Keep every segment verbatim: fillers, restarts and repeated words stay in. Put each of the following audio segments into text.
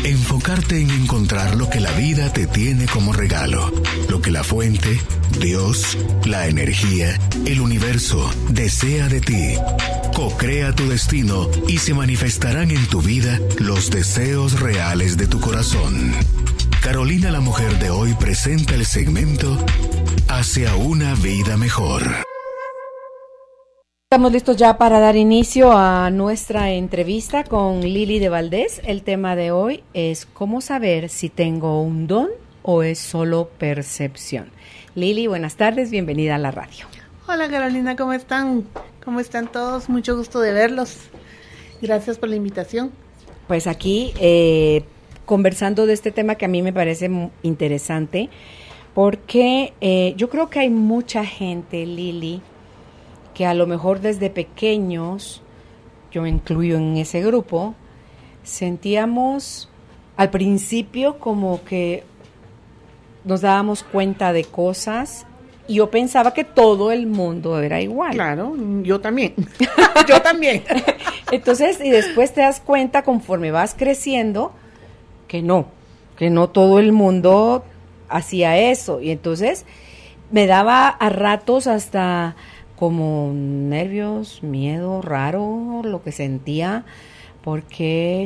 Enfocarte en encontrar lo que la vida te tiene como regalo, lo que la fuente, Dios, la energía, el universo desea de ti. Co-crea tu destino y se manifestarán en tu vida los deseos reales de tu corazón. Carolina, la mujer de hoy, presenta el segmento Hacia una vida mejor. Estamos listos ya para dar inicio a nuestra entrevista con Lili de Valdés. El tema de hoy es cómo saber si tengo un don o es solo percepción. Lili, buenas tardes, bienvenida a la radio. Hola Carolina, ¿cómo están? ¿Cómo están todos? Mucho gusto de verlos. Gracias por la invitación. Pues aquí eh, conversando de este tema que a mí me parece interesante, porque eh, yo creo que hay mucha gente, Lili, que a lo mejor desde pequeños, yo me incluyo en ese grupo, sentíamos al principio como que nos dábamos cuenta de cosas y yo pensaba que todo el mundo era igual. Claro, yo también, yo también. Entonces, y después te das cuenta conforme vas creciendo que no, que no todo el mundo hacía eso. Y entonces me daba a ratos hasta como nervios, miedo, raro, lo que sentía, porque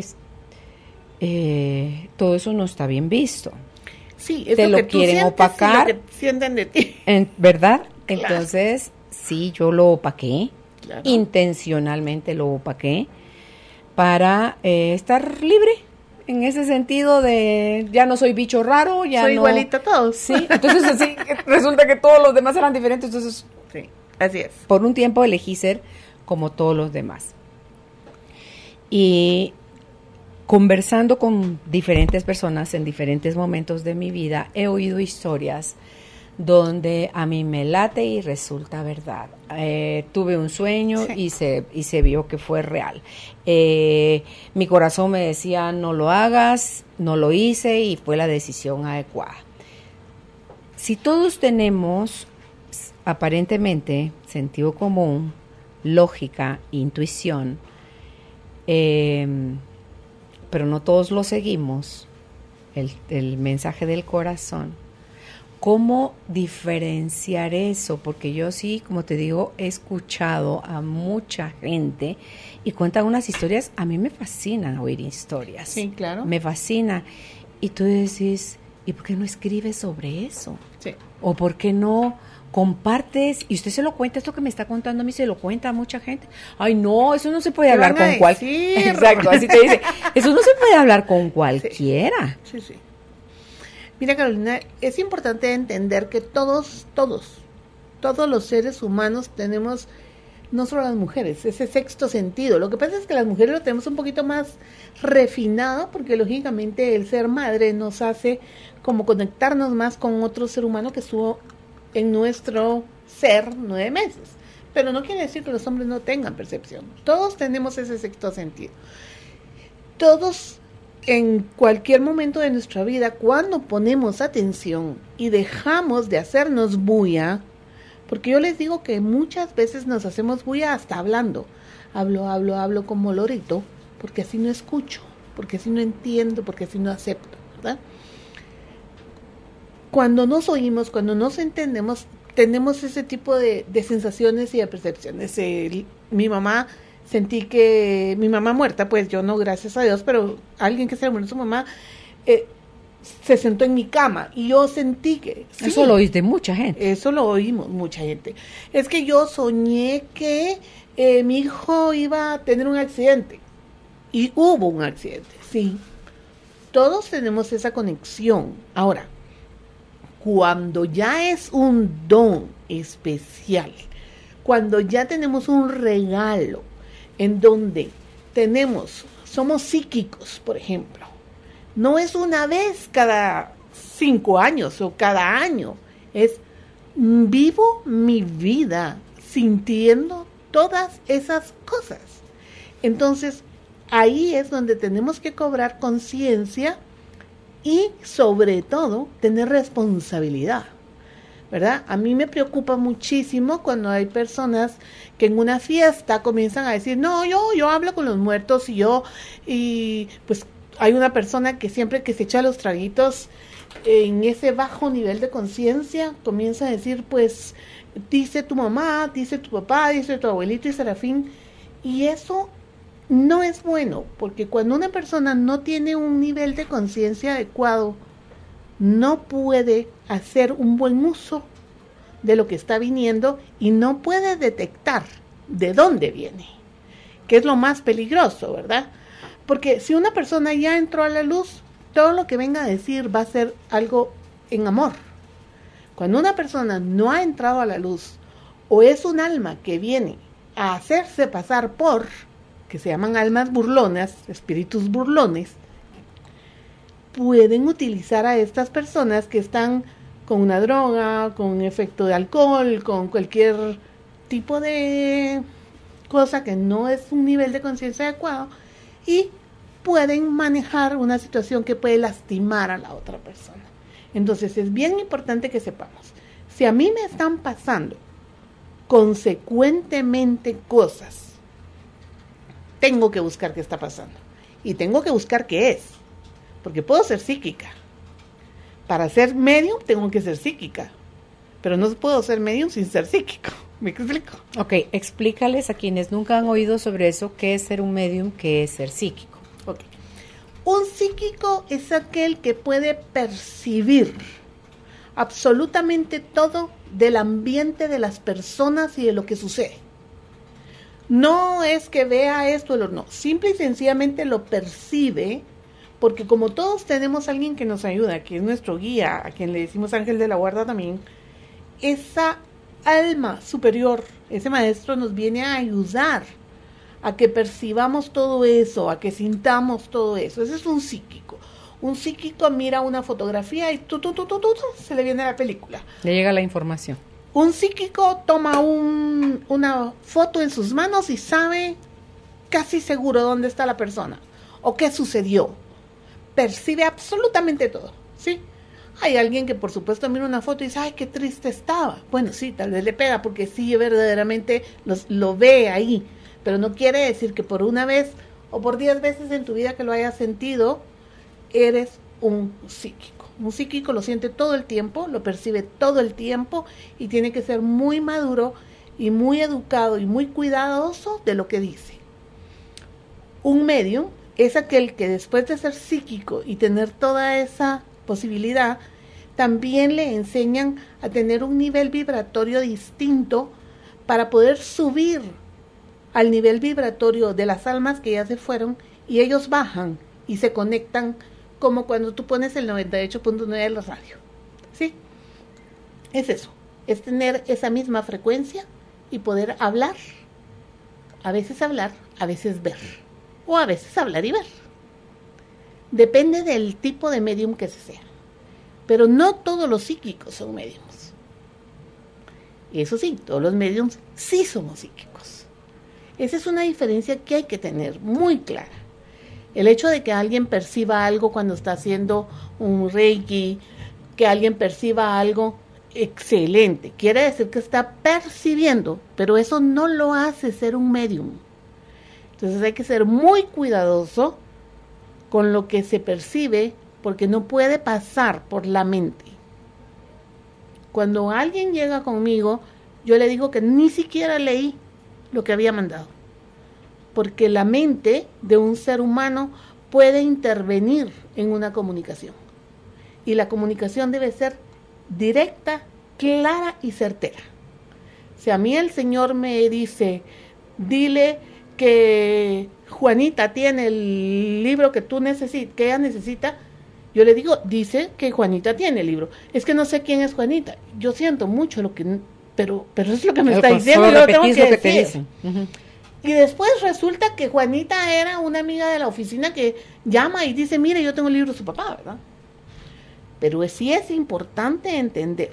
eh, todo eso no está bien visto. Sí, es te lo, lo que tú quieren sientes opacar, y lo que sienten de ti. En, ¿verdad? Claro. Entonces, sí, yo lo opaqué, Claro. intencionalmente lo opaqué, para eh, estar libre, en ese sentido de ya no soy bicho raro, ya soy no... igualita a todos. Sí, entonces así resulta que todos los demás eran diferentes, entonces... Sí, así es. Por un tiempo elegí ser como todos los demás. Y conversando con diferentes personas en diferentes momentos de mi vida, he oído historias donde a mí me late y resulta verdad. Eh, tuve un sueño, sí. y, se, y se vio que fue real. Eh, mi corazón me decía, no lo hagas, no lo hice y fue la decisión adecuada. Si todos tenemos aparentemente sentido común, lógica, intuición, eh, pero no todos lo seguimos, el, el mensaje del corazón, ¿cómo diferenciar eso? Porque yo sí, como te digo, he escuchado a mucha gente y cuentan unas historias, a mí me fascinan oír historias. Sí, claro. Me fascina. Y tú decís, ¿y por qué no escribes sobre eso? Sí. ¿O por qué no compartes? Y usted se lo cuenta, esto que me está contando a mí se lo cuenta a mucha gente. Ay, no, eso no se puede hablar con cualquiera. Exacto, así te dice. Eso no se puede hablar con cualquiera. Sí, sí. sí. Mira, Carolina, es importante entender que todos, todos, todos los seres humanos tenemos, no solo las mujeres, ese sexto sentido. Lo que pasa es que las mujeres lo tenemos un poquito más refinado, porque lógicamente el ser madre nos hace como conectarnos más con otro ser humano que estuvo en nuestro ser nueve meses. Pero no quiere decir que los hombres no tengan percepción. Todos tenemos ese sexto sentido. Todos, en cualquier momento de nuestra vida, cuando ponemos atención y dejamos de hacernos bulla, porque yo les digo que muchas veces nos hacemos bulla hasta hablando. Hablo, hablo, hablo como lorito, porque así no escucho, porque así no entiendo, porque así no acepto, ¿verdad? Cuando nos oímos, cuando nos entendemos, tenemos ese tipo de, de sensaciones y de percepciones. Eh, mi mamá, sentí que mi mamá muerta, pues yo no, gracias a Dios, pero alguien que se le murió su mamá, eh, se sentó en mi cama y yo sentí que... Sí, eso lo oíste mucha gente. Eso lo oímos mucha gente. Es que yo soñé que eh, mi hijo iba a tener un accidente y hubo un accidente, sí. Todos tenemos esa conexión. Ahora, cuando ya es un don especial, cuando ya tenemos un regalo en donde tenemos, somos psíquicos, por ejemplo, no es una vez cada cinco años o cada año, es vivo mi vida sintiendo todas esas cosas. Entonces, ahí es donde tenemos que cobrar conciencia y sobre todo tener responsabilidad, ¿verdad? A mí me preocupa muchísimo cuando hay personas que en una fiesta comienzan a decir, no, yo yo hablo con los muertos y yo, y pues hay una persona que siempre que se echa los traguitos en ese bajo nivel de conciencia, comienza a decir, pues, dice tu mamá, dice tu papá, dice tu abuelito y Serafín, y eso no es bueno, porque cuando una persona no tiene un nivel de conciencia adecuado, no puede hacer un buen uso de lo que está viniendo y no puede detectar de dónde viene, que es lo más peligroso, ¿verdad? Porque si una persona ya entró a la luz, todo lo que venga a decir va a ser algo en amor. Cuando una persona no ha entrado a la luz, o es un alma que viene a hacerse pasar por, que se llaman almas burlonas, espíritus burlones, pueden utilizar a estas personas que están con una droga, con efecto de alcohol, con cualquier tipo de cosa que no es un nivel de conciencia adecuado, y pueden manejar una situación que puede lastimar a la otra persona. Entonces es bien importante que sepamos, si a mí me están pasando consecuentemente cosas, tengo que buscar qué está pasando y tengo que buscar qué es, porque puedo ser psíquica. Para ser medium tengo que ser psíquica, pero no puedo ser medium sin ser psíquico. ¿Me explico? Ok, explícales a quienes nunca han oído sobre eso, qué es ser un medium, qué es ser psíquico. Ok. Un psíquico es aquel que puede percibir absolutamente todo del ambiente de las personas y de lo que sucede. No es que vea esto, no, simple y sencillamente lo percibe, porque como todos tenemos a alguien que nos ayuda, que es nuestro guía, a quien le decimos ángel de la guarda también, esa alma superior, ese maestro nos viene a ayudar a que percibamos todo eso, a que sintamos todo eso. Ese es un psíquico. Un psíquico mira una fotografía y tu, tu, tu, tu, tu, tu, se le viene la película. Le llega la información. Un psíquico toma un, una foto en sus manos y sabe casi seguro dónde está la persona o qué sucedió. Percibe absolutamente todo, ¿sí? Hay alguien que por supuesto mira una foto y dice, ay, qué triste estaba. Bueno, sí, tal vez le pega porque sí, verdaderamente los, lo ve ahí. Pero no quiere decir que por una vez o por diez veces en tu vida que lo hayas sentido, eres un psíquico. Un psíquico lo siente todo el tiempo, lo percibe todo el tiempo y tiene que ser muy maduro y muy educado y muy cuidadoso de lo que dice. Un medium es aquel que después de ser psíquico y tener toda esa posibilidad, también le enseñan a tener un nivel vibratorio distinto para poder subir al nivel vibratorio de las almas que ya se fueron y ellos bajan y se conectan como cuando tú pones el noventa y ocho punto nueve de la radio, ¿sí? Es eso, es tener esa misma frecuencia y poder hablar, a veces hablar, a veces ver, o a veces hablar y ver. Depende del tipo de medium que se sea, pero no todos los psíquicos son mediums. Eso sí, todos los mediums sí somos psíquicos. Esa es una diferencia que hay que tener muy clara. El hecho de que alguien perciba algo cuando está haciendo un reiki, que alguien perciba algo, excelente. Quiere decir que está percibiendo, pero eso no lo hace ser un medium. Entonces hay que ser muy cuidadoso con lo que se percibe, porque no puede pasar por la mente. Cuando alguien llega conmigo, yo le digo que ni siquiera leí lo que había mandado. Porque la mente de un ser humano puede intervenir en una comunicación. Y la comunicación debe ser directa, clara y certera. Si a mí el Señor me dice, dile que Juanita tiene el libro que tú necesitas, que ella necesita, yo le digo, dice que Juanita tiene el libro. Es que no sé quién es Juanita. Yo siento mucho lo que, pero, pero es lo que me está diciendo. Yo lo tengo que lo que decir. te dicen. Uh-huh. Y después resulta que Juanita era una amiga de la oficina que llama y dice, mire, yo tengo el libro de su papá, ¿verdad? Pero sí es importante entender,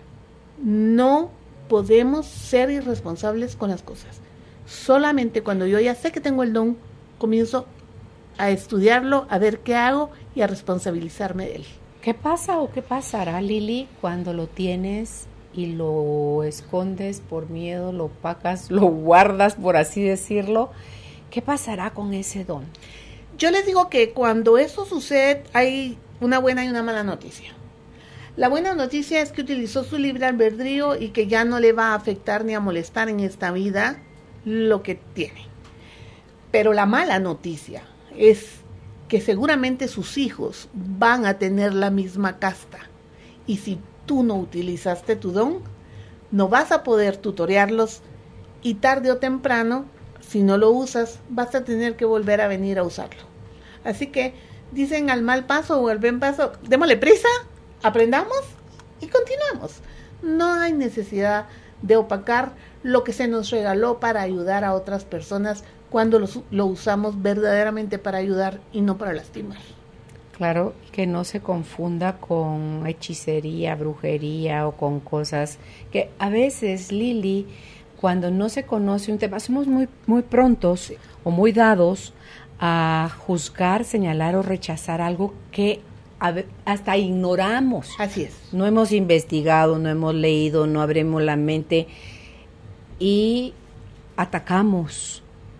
no podemos ser irresponsables con las cosas. Solamente cuando yo ya sé que tengo el don, comienzo a estudiarlo, a ver qué hago y a responsabilizarme de él. ¿Qué pasa o qué pasará, Lili, cuando lo tienes y lo escondes por miedo, lo opacas, lo guardas, por así decirlo? ¿Qué pasará con ese don? Yo les digo que cuando esto sucede hay una buena y una mala noticia. La buena noticia es que utilizó su libre albedrío y que ya no le va a afectar ni a molestar en esta vida lo que tiene. Pero la mala noticia es que seguramente sus hijos van a tener la misma casta. Y si tú no utilizaste tu don, no vas a poder tutorearlos y tarde o temprano, si no lo usas, vas a tener que volver a venir a usarlo. Así que dicen al mal paso o al buen paso, démosle prisa, aprendamos y continuemos. No hay necesidad de opacar lo que se nos regaló para ayudar a otras personas cuando lo, lo usamos verdaderamente para ayudar y no para lastimar. Claro, que no se confunda con hechicería, brujería o con cosas que a veces, Lili, cuando no se conoce un tema, somos muy, muy prontos sí. o muy dados a juzgar, señalar o rechazar algo que hasta ignoramos. Así es. No hemos investigado, no hemos leído, no abrimos la mente y atacamos.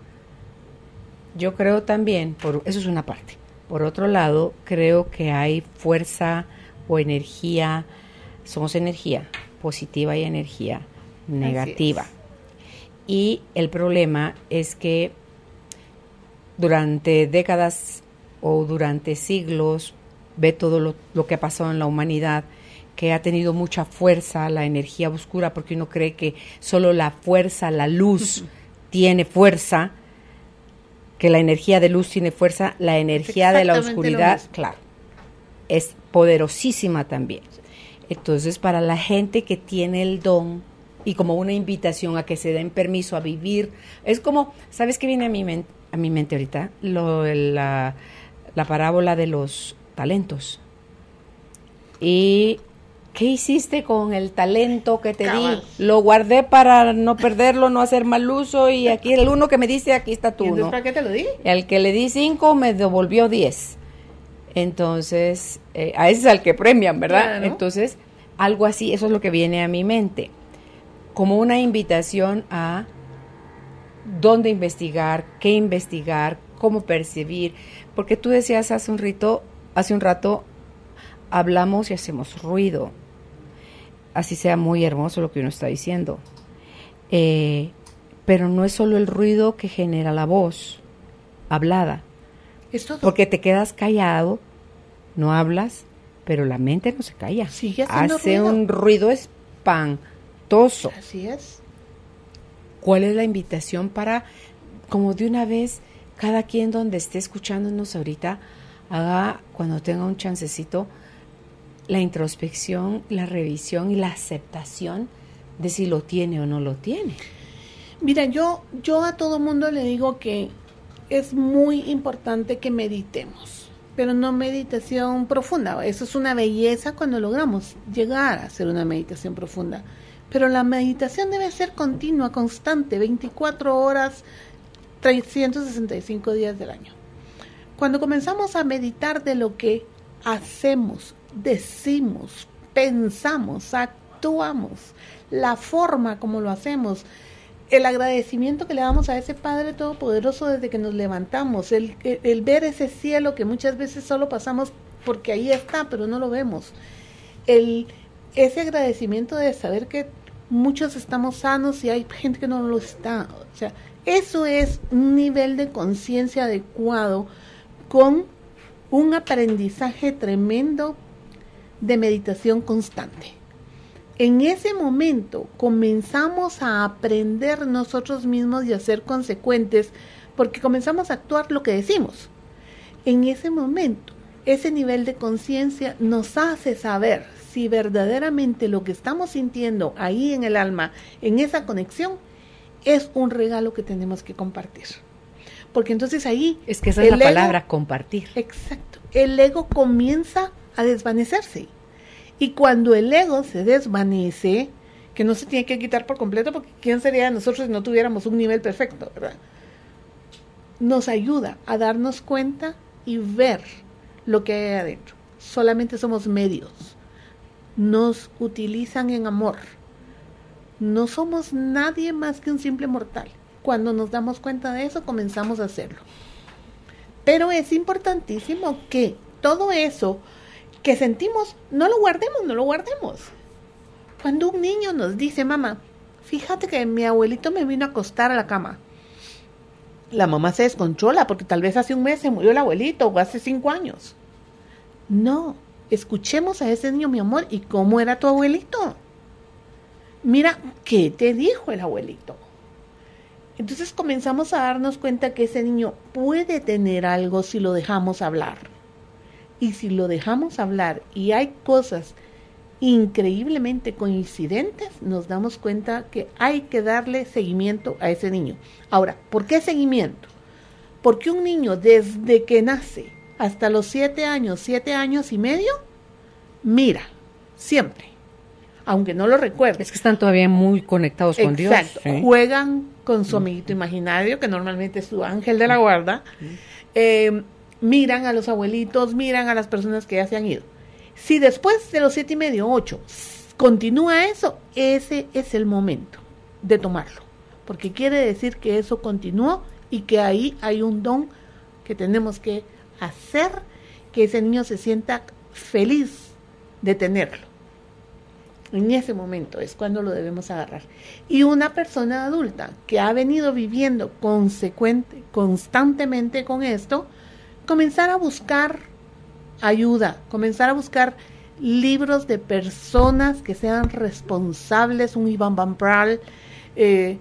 Yo creo también, por eso es una parte. Por otro lado, creo que hay fuerza o energía, somos energía positiva y energía negativa. Y el problema es que durante décadas o durante siglos, ve todo lo, lo que ha pasado en la humanidad, que ha tenido mucha fuerza la energía oscura, porque uno cree que solo la fuerza, la luz uh-huh. tiene fuerza, que la energía de luz tiene fuerza, la energía de la oscuridad, claro, es poderosísima también. Entonces, para la gente que tiene el don, y como una invitación a que se den permiso a vivir, es como, ¿sabes qué viene a mi mente, a mi mente ahorita? Lo, la, la parábola de los talentos. ¿Y qué hiciste con el talento que te Cabal. di? Lo guardé para no perderlo, no hacer mal uso, y aquí el uno que me dice, aquí está tú, ¿no? ¿Para qué te lo di? El que le di cinco me devolvió diez. Entonces, eh, a ese es al que premian, ¿verdad? Claro. Entonces, algo así, eso es lo que viene a mi mente. Como una invitación a dónde investigar, qué investigar, cómo percibir. Porque tú decías hace un rito, hace un rato, hablamos y hacemos ruido. Así sea muy hermoso lo que uno está diciendo. Eh, pero no es solo el ruido que genera la voz hablada. Es todo. Porque te quedas callado, no hablas, pero la mente no se calla. Sigue haciendo Hace ruido. un ruido espantoso. Así es. ¿Cuál es la invitación para, como de una vez, cada quien donde esté escuchándonos ahorita, haga, cuando tenga un chancecito, la introspección, la revisión y la aceptación de si lo tiene o no lo tiene? Mira, yo, yo a todo mundo le digo que es muy importante que meditemos, pero no meditación profunda. Eso es una belleza cuando logramos llegar a hacer una meditación profunda. Pero la meditación debe ser continua, constante, veinticuatro horas, trescientos sesenta y cinco días del año. Cuando comenzamos a meditar de lo que hacemos, decimos, pensamos, actuamos, la forma como lo hacemos, el agradecimiento que le damos a ese Padre Todopoderoso desde que nos levantamos, el, el, el ver ese cielo que muchas veces solo pasamos porque ahí está, pero no lo vemos, el, ese agradecimiento de saber que muchos estamos sanos y hay gente que no lo está. O sea, eso es un nivel de conciencia adecuado con un aprendizaje tremendo de meditación constante. En ese momento comenzamos a aprender nosotros mismos y a ser consecuentes porque comenzamos a actuar lo que decimos. En ese momento, ese nivel de conciencia nos hace saber si verdaderamente lo que estamos sintiendo ahí en el alma, en esa conexión, es un regalo que tenemos que compartir. Porque entonces ahí... Es que esa es la ego, palabra, compartir. Exacto. El ego comienza a desvanecerse. Y cuando el ego se desvanece, que no se tiene que quitar por completo, porque ¿quién sería de nosotros si no tuviéramos un nivel perfecto, verdad? Nos ayuda a darnos cuenta y ver lo que hay adentro. Solamente somos medios. Nos utilizan en amor. No somos nadie más que un simple mortal. Cuando nos damos cuenta de eso, comenzamos a hacerlo. Pero es importantísimo que todo eso que sentimos, no lo guardemos, no lo guardemos. Cuando un niño nos dice, mamá, fíjate que mi abuelito me vino a acostar a la cama. La mamá se descontrola porque tal vez hace un mes se murió el abuelito o hace cinco años. No, escuchemos a ese niño, mi amor, ¿y cómo era tu abuelito? Mira, ¿qué te dijo el abuelito? Entonces comenzamos a darnos cuenta que ese niño puede tener algo si lo dejamos hablar. Y si lo dejamos hablar y hay cosas increíblemente coincidentes, nos damos cuenta que hay que darle seguimiento a ese niño. Ahora, ¿por qué seguimiento? Porque un niño desde que nace hasta los siete años, siete años y medio, mira, siempre, aunque no lo recuerden. Es que están todavía muy conectados con Dios. Exacto, ¿sí? Juegan con su amiguito imaginario, que normalmente es su ángel de la guarda, eh, miran a los abuelitos, miran a las personas que ya se han ido. Si después de los siete y medio, ocho, continúa eso, ese es el momento de tomarlo, porque quiere decir que eso continuó y que ahí hay un don que tenemos que hacer que ese niño se sienta feliz de tenerlo. En ese momento es cuando lo debemos agarrar. Y una persona adulta que ha venido viviendo consecuente, constantemente con esto, comenzar a buscar ayuda, comenzar a buscar libros de personas que sean responsables, un Iván Van Praal. Eh,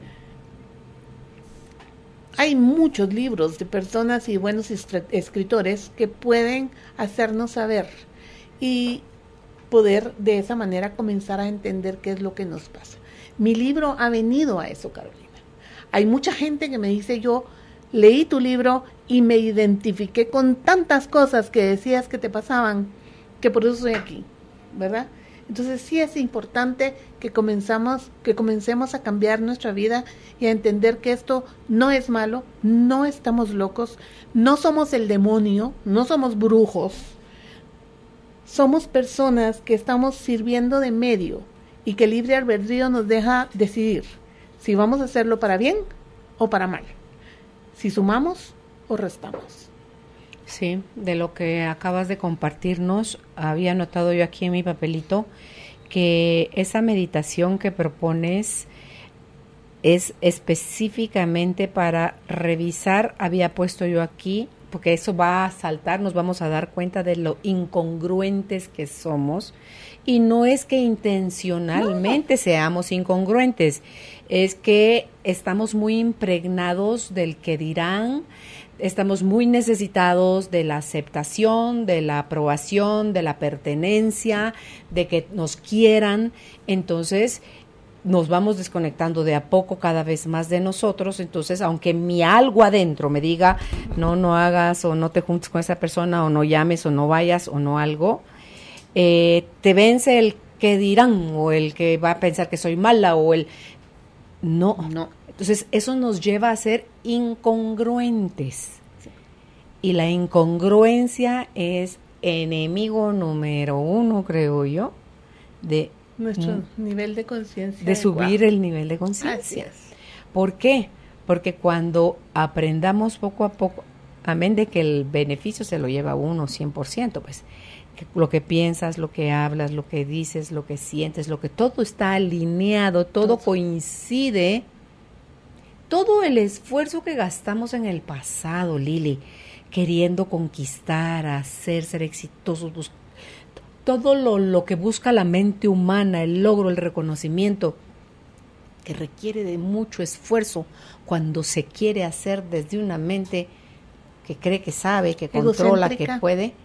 hay muchos libros de personas y buenos escritores que pueden hacernos saber y poder de esa manera comenzar a entender qué es lo que nos pasa. Mi libro ha venido a eso, Carolina. Hay mucha gente que me dice, yo leí tu libro y me identifiqué con tantas cosas que decías que te pasaban, que por eso estoy aquí, ¿verdad? Entonces sí es importante que comenzamos, que comencemos a cambiar nuestra vida y a entender que esto no es malo, no estamos locos, no somos el demonio, no somos brujos. Somos personas que estamos sirviendo de medio y que el libre albedrío nos deja decidir si vamos a hacerlo para bien o para mal, si sumamos o restamos. Sí, de lo que acabas de compartirnos, había notado yo aquí en mi papelito que esa meditación que propones es específicamente para revisar, había puesto yo aquí, porque eso va a saltar, nos vamos a dar cuenta de lo incongruentes que somos, y no es que intencionalmente no. seamos incongruentes, es que estamos muy impregnados del que dirán, estamos muy necesitados de la aceptación, de la aprobación, de la pertenencia, de que nos quieran, entonces nos vamos desconectando de a poco cada vez más de nosotros. Entonces, aunque mi algo adentro me diga, no, no hagas, o no te juntes con esa persona, o no llames, o no vayas, o no algo, eh, te vence el que dirán, o el que va a pensar que soy mala, o el... No, no. Entonces, eso nos lleva a ser incongruentes. Sí. Y la incongruencia es enemigo número uno, creo yo, de... Nuestro mm, nivel de conciencia. De subir igual. El nivel de conciencia. ¿Por qué? Porque cuando aprendamos poco a poco, amén de que el beneficio se lo lleva uno cien por ciento, pues que lo que piensas, lo que hablas, lo que dices, lo que sientes, lo que todo está alineado, todo, todo coincide. Todo el esfuerzo que gastamos en el pasado, Lili, queriendo conquistar, hacer, ser exitosos, buscar, todo lo, lo que busca la mente humana, el logro, el reconocimiento, que requiere de mucho esfuerzo cuando se quiere hacer desde una mente que cree que sabe, que controla, que puede,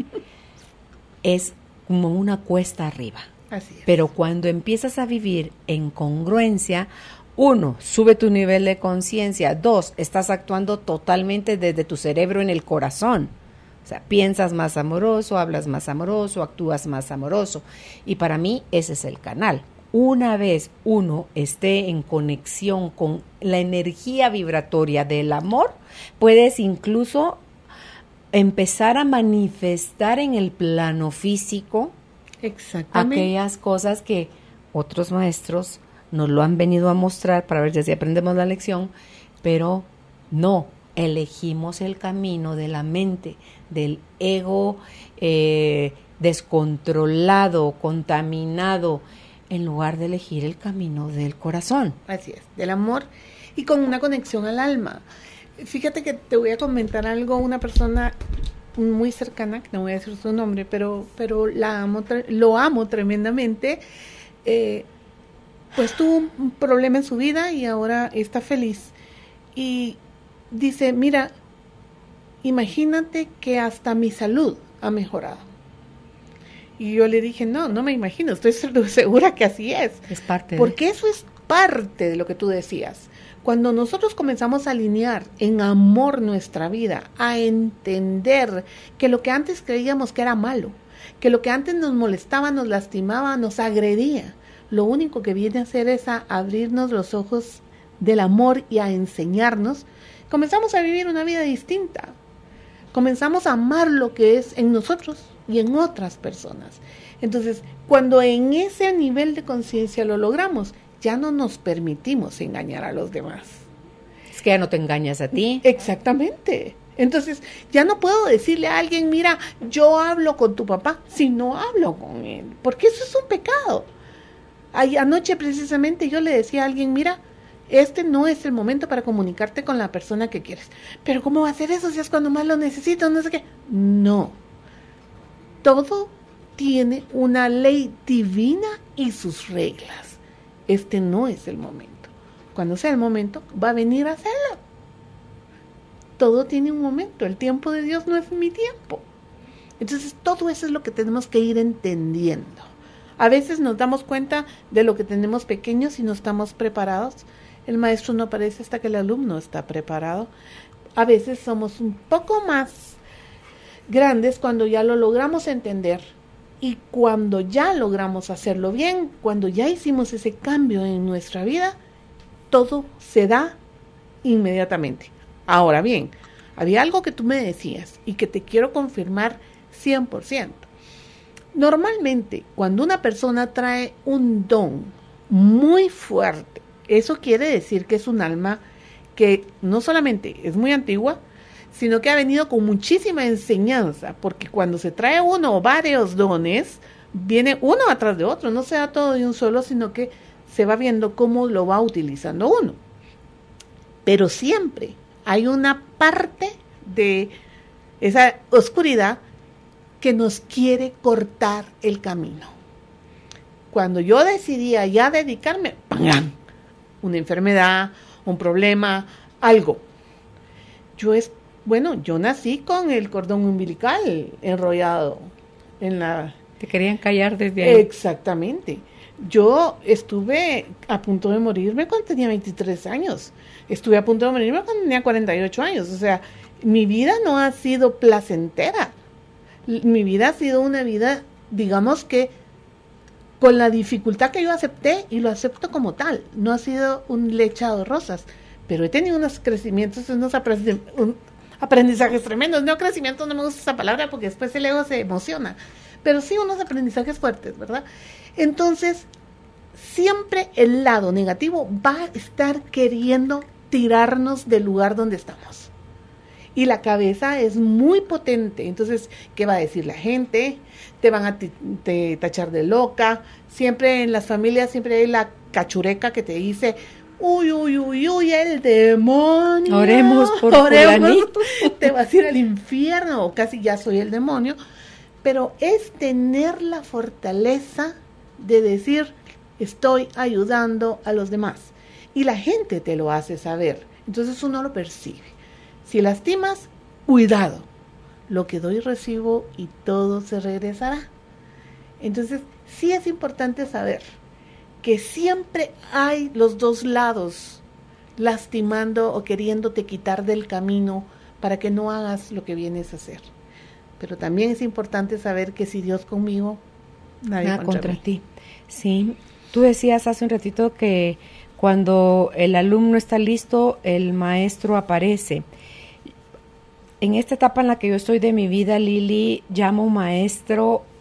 es como una cuesta arriba. Así es. Pero cuando empiezas a vivir en congruencia, uno, sube tu nivel de conciencia. Dos, estás actuando totalmente desde tu cerebro en el corazón. O sea, piensas más amoroso, hablas más amoroso, actúas más amoroso. Y para mí ese es el canal. Una vez uno esté en conexión con la energía vibratoria del amor, puedes incluso empezar a manifestar en el plano físico exactamente aquellas cosas que otros maestros nos lo han venido a mostrar para ver si aprendemos la lección, pero no. elegimos el camino de la mente, del ego eh, descontrolado, contaminado, en lugar de elegir el camino del corazón. Así es, del amor y con una conexión al alma. Fíjate que te voy a comentar algo, una persona muy cercana, que no voy a decir su nombre, pero, pero la amo, lo amo tremendamente, eh, pues tuvo un problema en su vida y ahora está feliz. Y dice, mira, imagínate que hasta mi salud ha mejorado. Y yo le dije, no, no me imagino, estoy segura que así es. Es parte de... Porque eso es parte de lo que tú decías. Cuando nosotros comenzamos a alinear en amor nuestra vida, a entender que lo que antes creíamos que era malo, que lo que antes nos molestaba, nos lastimaba, nos agredía, lo único que viene a hacer es a abrirnos los ojos del amor y a enseñarnos, comenzamos a vivir una vida distinta. Comenzamos a amar lo que es en nosotros y en otras personas. Entonces, cuando en ese nivel de conciencia lo logramos, ya no nos permitimos engañar a los demás. Es que ya no te engañas a ti. Exactamente. Entonces, ya no puedo decirle a alguien, mira, yo hablo con tu papá, si no hablo con él, porque eso es un pecado. Ay, anoche precisamente yo le decía a alguien, mira, este no es el momento para comunicarte con la persona que quieres. Pero ¿cómo va a hacer eso si es cuando más lo necesito? No sé qué. No. Todo tiene una ley divina y sus reglas. Este no es el momento. Cuando sea el momento, va a venir a hacerlo. Todo tiene un momento. El tiempo de Dios no es mi tiempo. Entonces, todo eso es lo que tenemos que ir entendiendo. A veces nos damos cuenta de lo que tenemos pequeños y no estamos preparados. El maestro no aparece hasta que el alumno está preparado. A veces somos un poco más grandes cuando ya lo logramos entender y cuando ya logramos hacerlo bien, cuando ya hicimos ese cambio en nuestra vida, todo se da inmediatamente. Ahora bien, había algo que tú me decías y que te quiero confirmar cien por ciento. Normalmente, cuando una persona trae un don muy fuerte, eso quiere decir que es un alma que no solamente es muy antigua, sino que ha venido con muchísima enseñanza, porque cuando se trae uno o varios dones, viene uno atrás de otro, no se da todo de un solo, sino que se va viendo cómo lo va utilizando uno. Pero siempre hay una parte de esa oscuridad que nos quiere cortar el camino. Cuando yo decidí ya dedicarme, ¡pam!, una enfermedad, un problema, algo. Yo es, bueno, yo nací con el cordón umbilical enrollado en la... Te querían callar desde ahí. Exactamente. Yo estuve a punto de morirme cuando tenía veintitrés años. Estuve a punto de morirme cuando tenía cuarenta y ocho años. O sea, mi vida no ha sido placentera. Mi vida ha sido una vida, digamos que, con la dificultad que yo acepté y lo acepto como tal. No ha sido un lechado de rosas, pero he tenido unos crecimientos, unos aprendizajes tremendos. No crecimientos, no me gusta esa palabra porque después el ego se emociona, pero sí unos aprendizajes fuertes, ¿verdad? Entonces, siempre el lado negativo va a estar queriendo tirarnos del lugar donde estamos. Y la cabeza es muy potente. Entonces, ¿qué va a decir la gente? Te van a t- te tachar de loca. Siempre en las familias, siempre hay la cachureca que te dice, uy, uy, uy, uy, el demonio. Oremos por Oremos, te vas a ir al infierno, o casi ya soy el demonio. Pero es tener la fortaleza de decir, estoy ayudando a los demás. Y la gente te lo hace saber. Entonces uno lo percibe. Si lastimas, cuidado. Lo que doy recibo y todo se regresará. Entonces, sí es importante saber que siempre hay los dos lados lastimando o queriéndote quitar del camino para que no hagas lo que vienes a hacer. Pero también es importante saber que si Dios conmigo, nadie Nada contra, contra mí. ti. Sí, tú decías hace un ratito que cuando el alumno está listo, el maestro aparece. En esta etapa en la que yo estoy de mi vida, Lili, llamo maestro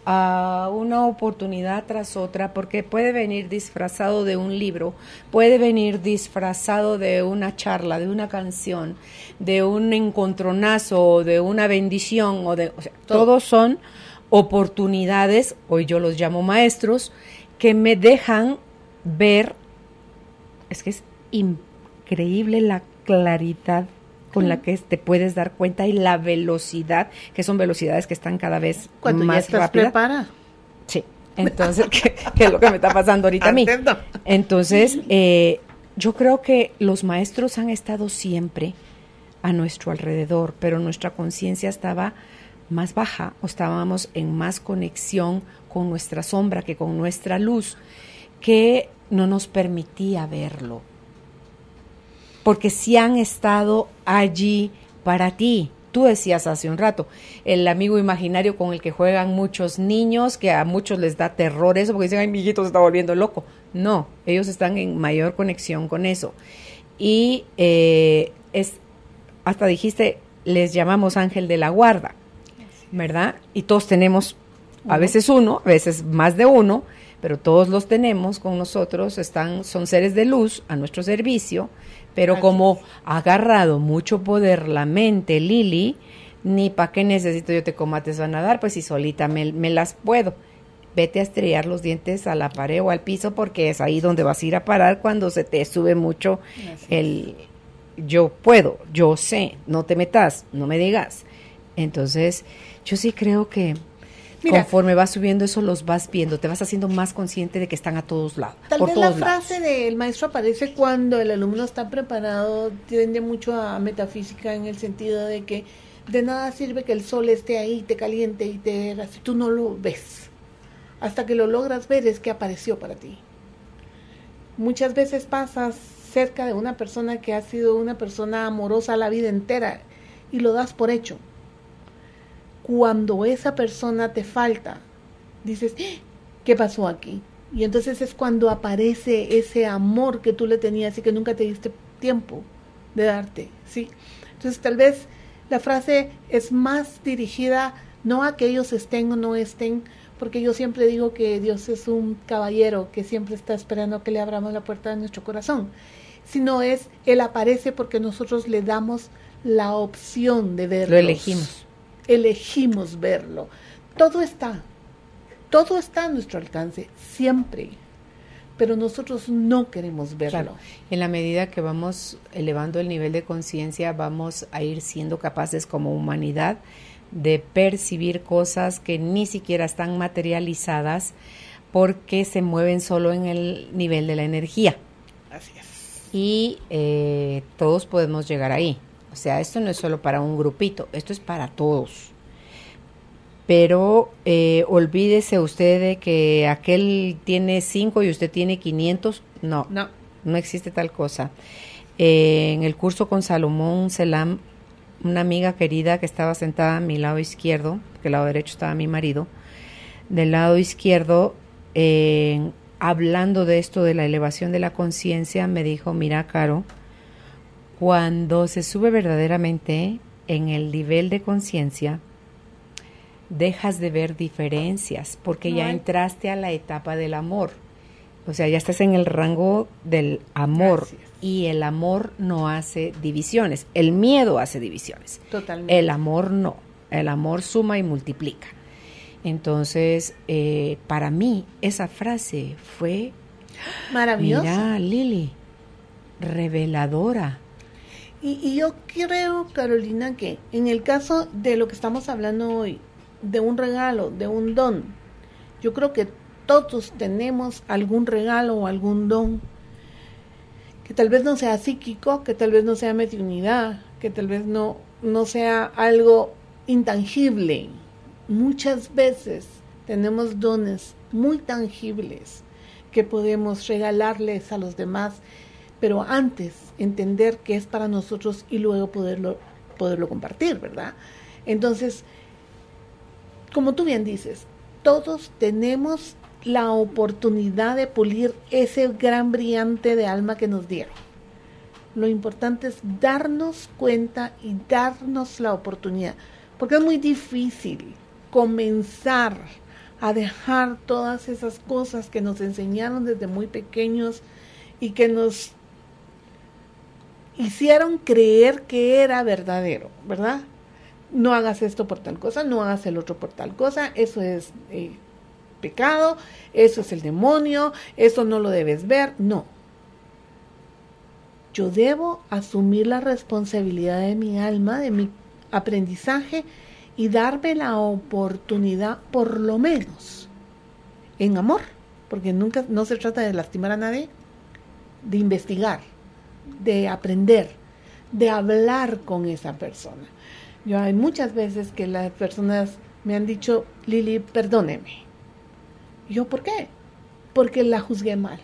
a una oportunidad tras otra, porque puede venir disfrazado de un libro, puede venir disfrazado de una charla, de una canción, de un encontronazo, de una bendición, o de, o sea, Todo. todos son oportunidades, hoy yo los llamo maestros, que me dejan ver, es que es increíble la claridad con la que te puedes dar cuenta y la velocidad, que son velocidades que están cada vez Cuando más ya estás rápidas. Prepara. Sí, entonces, ¿qué, qué es lo que me está pasando ahorita a mí? Entonces, eh, yo creo que los maestros han estado siempre a nuestro alrededor, pero nuestra conciencia estaba más baja, o estábamos en más conexión con nuestra sombra que con nuestra luz, que no nos permitía verlo. Porque sí han estado allí para ti. Tú decías hace un rato, el amigo imaginario con el que juegan muchos niños, que a muchos les da terror eso, porque dicen, ay, mi hijito se está volviendo loco. No, ellos están en mayor conexión con eso. Y eh, es, hasta dijiste, les llamamos ángel de la guarda, ¿verdad? Y todos tenemos, a veces uno, a veces más de uno, pero todos los tenemos con nosotros, están, son seres de luz a nuestro servicio. Pero Así como ha agarrado mucho poder la mente, Lili, ni para qué necesito yo te comates van a dar, pues si solita me, me las puedo. Vete a estrellar los dientes a la pared o al piso, porque es ahí donde vas a ir a parar cuando se te sube mucho Así el yo puedo, yo sé, no te metas, no me digas. Entonces, yo sí creo que Mira, conforme vas subiendo eso, los vas viendo, te vas haciendo más consciente de que están a todos lados. Tal por vez todos la frase lados. del maestro aparece cuando el alumno está preparado, tiende mucho a metafísica en el sentido de que de nada sirve que el sol esté ahí, te caliente y te si tú no lo ves. Hasta que lo logras ver es que apareció para ti. Muchas veces pasas cerca de una persona que ha sido una persona amorosa la vida entera y lo das por hecho. Cuando esa persona te falta, dices, ¿qué pasó aquí? Y entonces es cuando aparece ese amor que tú le tenías y que nunca te diste tiempo de darte, ¿sí? Entonces tal vez la frase es más dirigida no a que ellos estén o no estén, porque yo siempre digo que Dios es un caballero que siempre está esperando que le abramos la puerta de nuestro corazón, sino es, Él aparece porque nosotros le damos la opción de verlo. Lo elegimos. Elegimos verlo. Todo está, todo está a nuestro alcance, siempre, pero nosotros no queremos verlo. Claro. En la medida que vamos elevando el nivel de conciencia, vamos a ir siendo capaces como humanidad de percibir cosas que ni siquiera están materializadas porque se mueven solo en el nivel de la energía. Así es. Y eh, todos podemos llegar ahí. O sea, esto no es solo para un grupito, esto es para todos. Pero eh, olvídese usted de que aquel tiene cinco y usted tiene quinientos. No, no, no existe tal cosa. Eh, en el curso con Salomón Selam, una amiga querida que estaba sentada a mi lado izquierdo, porque el lado derecho estaba mi marido, del lado izquierdo, eh, hablando de esto de la elevación de la conciencia, me dijo, mira, Caro, cuando se sube verdaderamente en el nivel de conciencia, dejas de ver diferencias, porque no ya hay. entraste a la etapa del amor. O sea, ya estás en el rango del amor. Gracias. Y el amor no hace divisiones. El miedo hace divisiones. Totalmente. El amor no. El amor suma y multiplica. Entonces, eh, para mí, esa frase fue maravillosa. Mira, Lili, reveladora. Y, y yo creo, Carolina, que en el caso de lo que estamos hablando hoy, de un regalo, de un don, yo creo que todos tenemos algún regalo o algún don, que tal vez no sea psíquico, que tal vez no sea mediunidad, que tal vez no, no sea algo intangible. Muchas veces tenemos dones muy tangibles que podemos regalarles a los demás, pero antes entender que es para nosotros y luego poderlo, poderlo compartir, ¿verdad? Entonces, como tú bien dices, todos tenemos la oportunidad de pulir ese gran brillante de alma que nos dieron. Lo importante es darnos cuenta y darnos la oportunidad, porque es muy difícil comenzar a dejar todas esas cosas que nos enseñaron desde muy pequeños y que nos hicieron creer que era verdadero, ¿verdad? No hagas esto por tal cosa, no hagas el otro por tal cosa, eso es eh, pecado, eso es el demonio, eso no lo debes ver, no. Yo debo asumir la responsabilidad de mi alma, de mi aprendizaje y darme la oportunidad, por lo menos, en amor, porque nunca, no se trata de lastimar a nadie, de investigar, de aprender, de hablar con esa persona. Yo hay muchas veces que las personas me han dicho, Lili, perdóneme. Yo, ¿por qué? Porque la juzgué mal.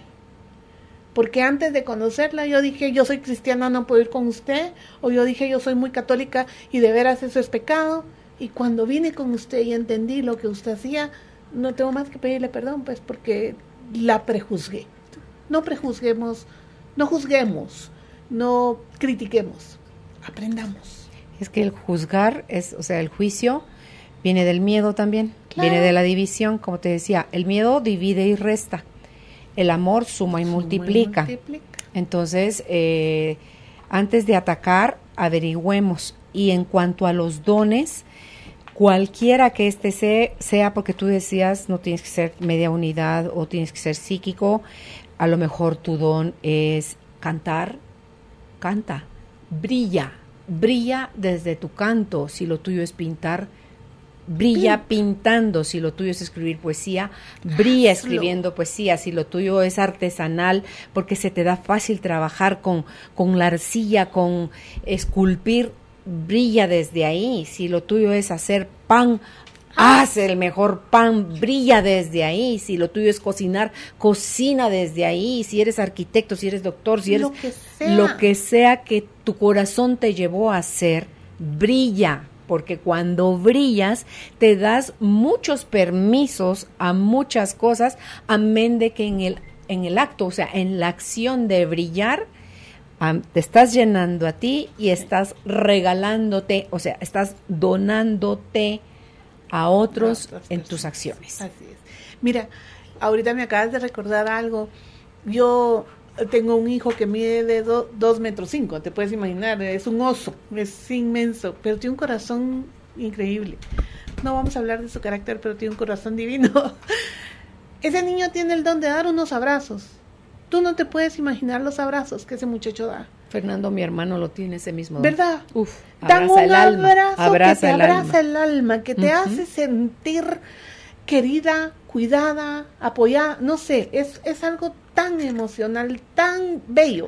Porque antes de conocerla yo dije, yo soy cristiana, no puedo ir con usted. O yo dije, yo soy muy católica y de veras eso es pecado. Y cuando vine con usted y entendí lo que usted hacía, no tengo más que pedirle perdón, pues porque la prejuzgué. No prejuzguemos, no juzguemos, no critiquemos, aprendamos. Es que el juzgar es, o sea, el juicio viene del miedo también, Claro. viene de la división, como te decía, el miedo divide y resta, el amor suma y Suma y multiplica. multiplica. Entonces, eh, antes de atacar, averigüemos. Y en cuanto a los dones, cualquiera que este sea, sea, porque tú decías, no tienes que ser media unidad o tienes que ser psíquico, a lo mejor tu don es cantar, canta, brilla, brilla desde tu canto. Si lo tuyo es pintar, brilla Pin- pintando. Si lo tuyo es escribir poesía, brilla Hazlo. escribiendo poesía. Si lo tuyo es artesanal, porque se te da fácil trabajar con, con la arcilla, con esculpir, brilla desde ahí. Si lo tuyo es hacer pan, haz el mejor pan, brilla desde ahí. Si lo tuyo es cocinar, cocina desde ahí. Si eres arquitecto, si eres doctor, si eres Lo que sea. lo que sea que tu corazón te llevó a hacer, brilla. Porque cuando brillas, te das muchos permisos a muchas cosas, amén de que en el, en el acto, o sea, en la acción de brillar, um, te estás llenando a ti y estás regalándote, o sea, estás donándote a otros A otras en tus personas. acciones. Así es. Mira, ahorita me acabas de recordar algo. Yo tengo un hijo que mide de do, dos metros cinco, te puedes imaginar, es un oso, es inmenso, pero tiene un corazón increíble. No vamos a hablar de su carácter, pero tiene un corazón divino. Ese niño tiene el don de dar unos abrazos. Tú no te puedes imaginar los abrazos que ese muchacho da. Fernando, mi hermano, lo tiene ese mismo don. ¿Verdad? Uf, Dan abraza un el alma, abrazo abraza que te el abraza alma. el alma, que te Ujú. hace sentir querida, cuidada, apoyada, no sé, es, es algo tan emocional, tan bello.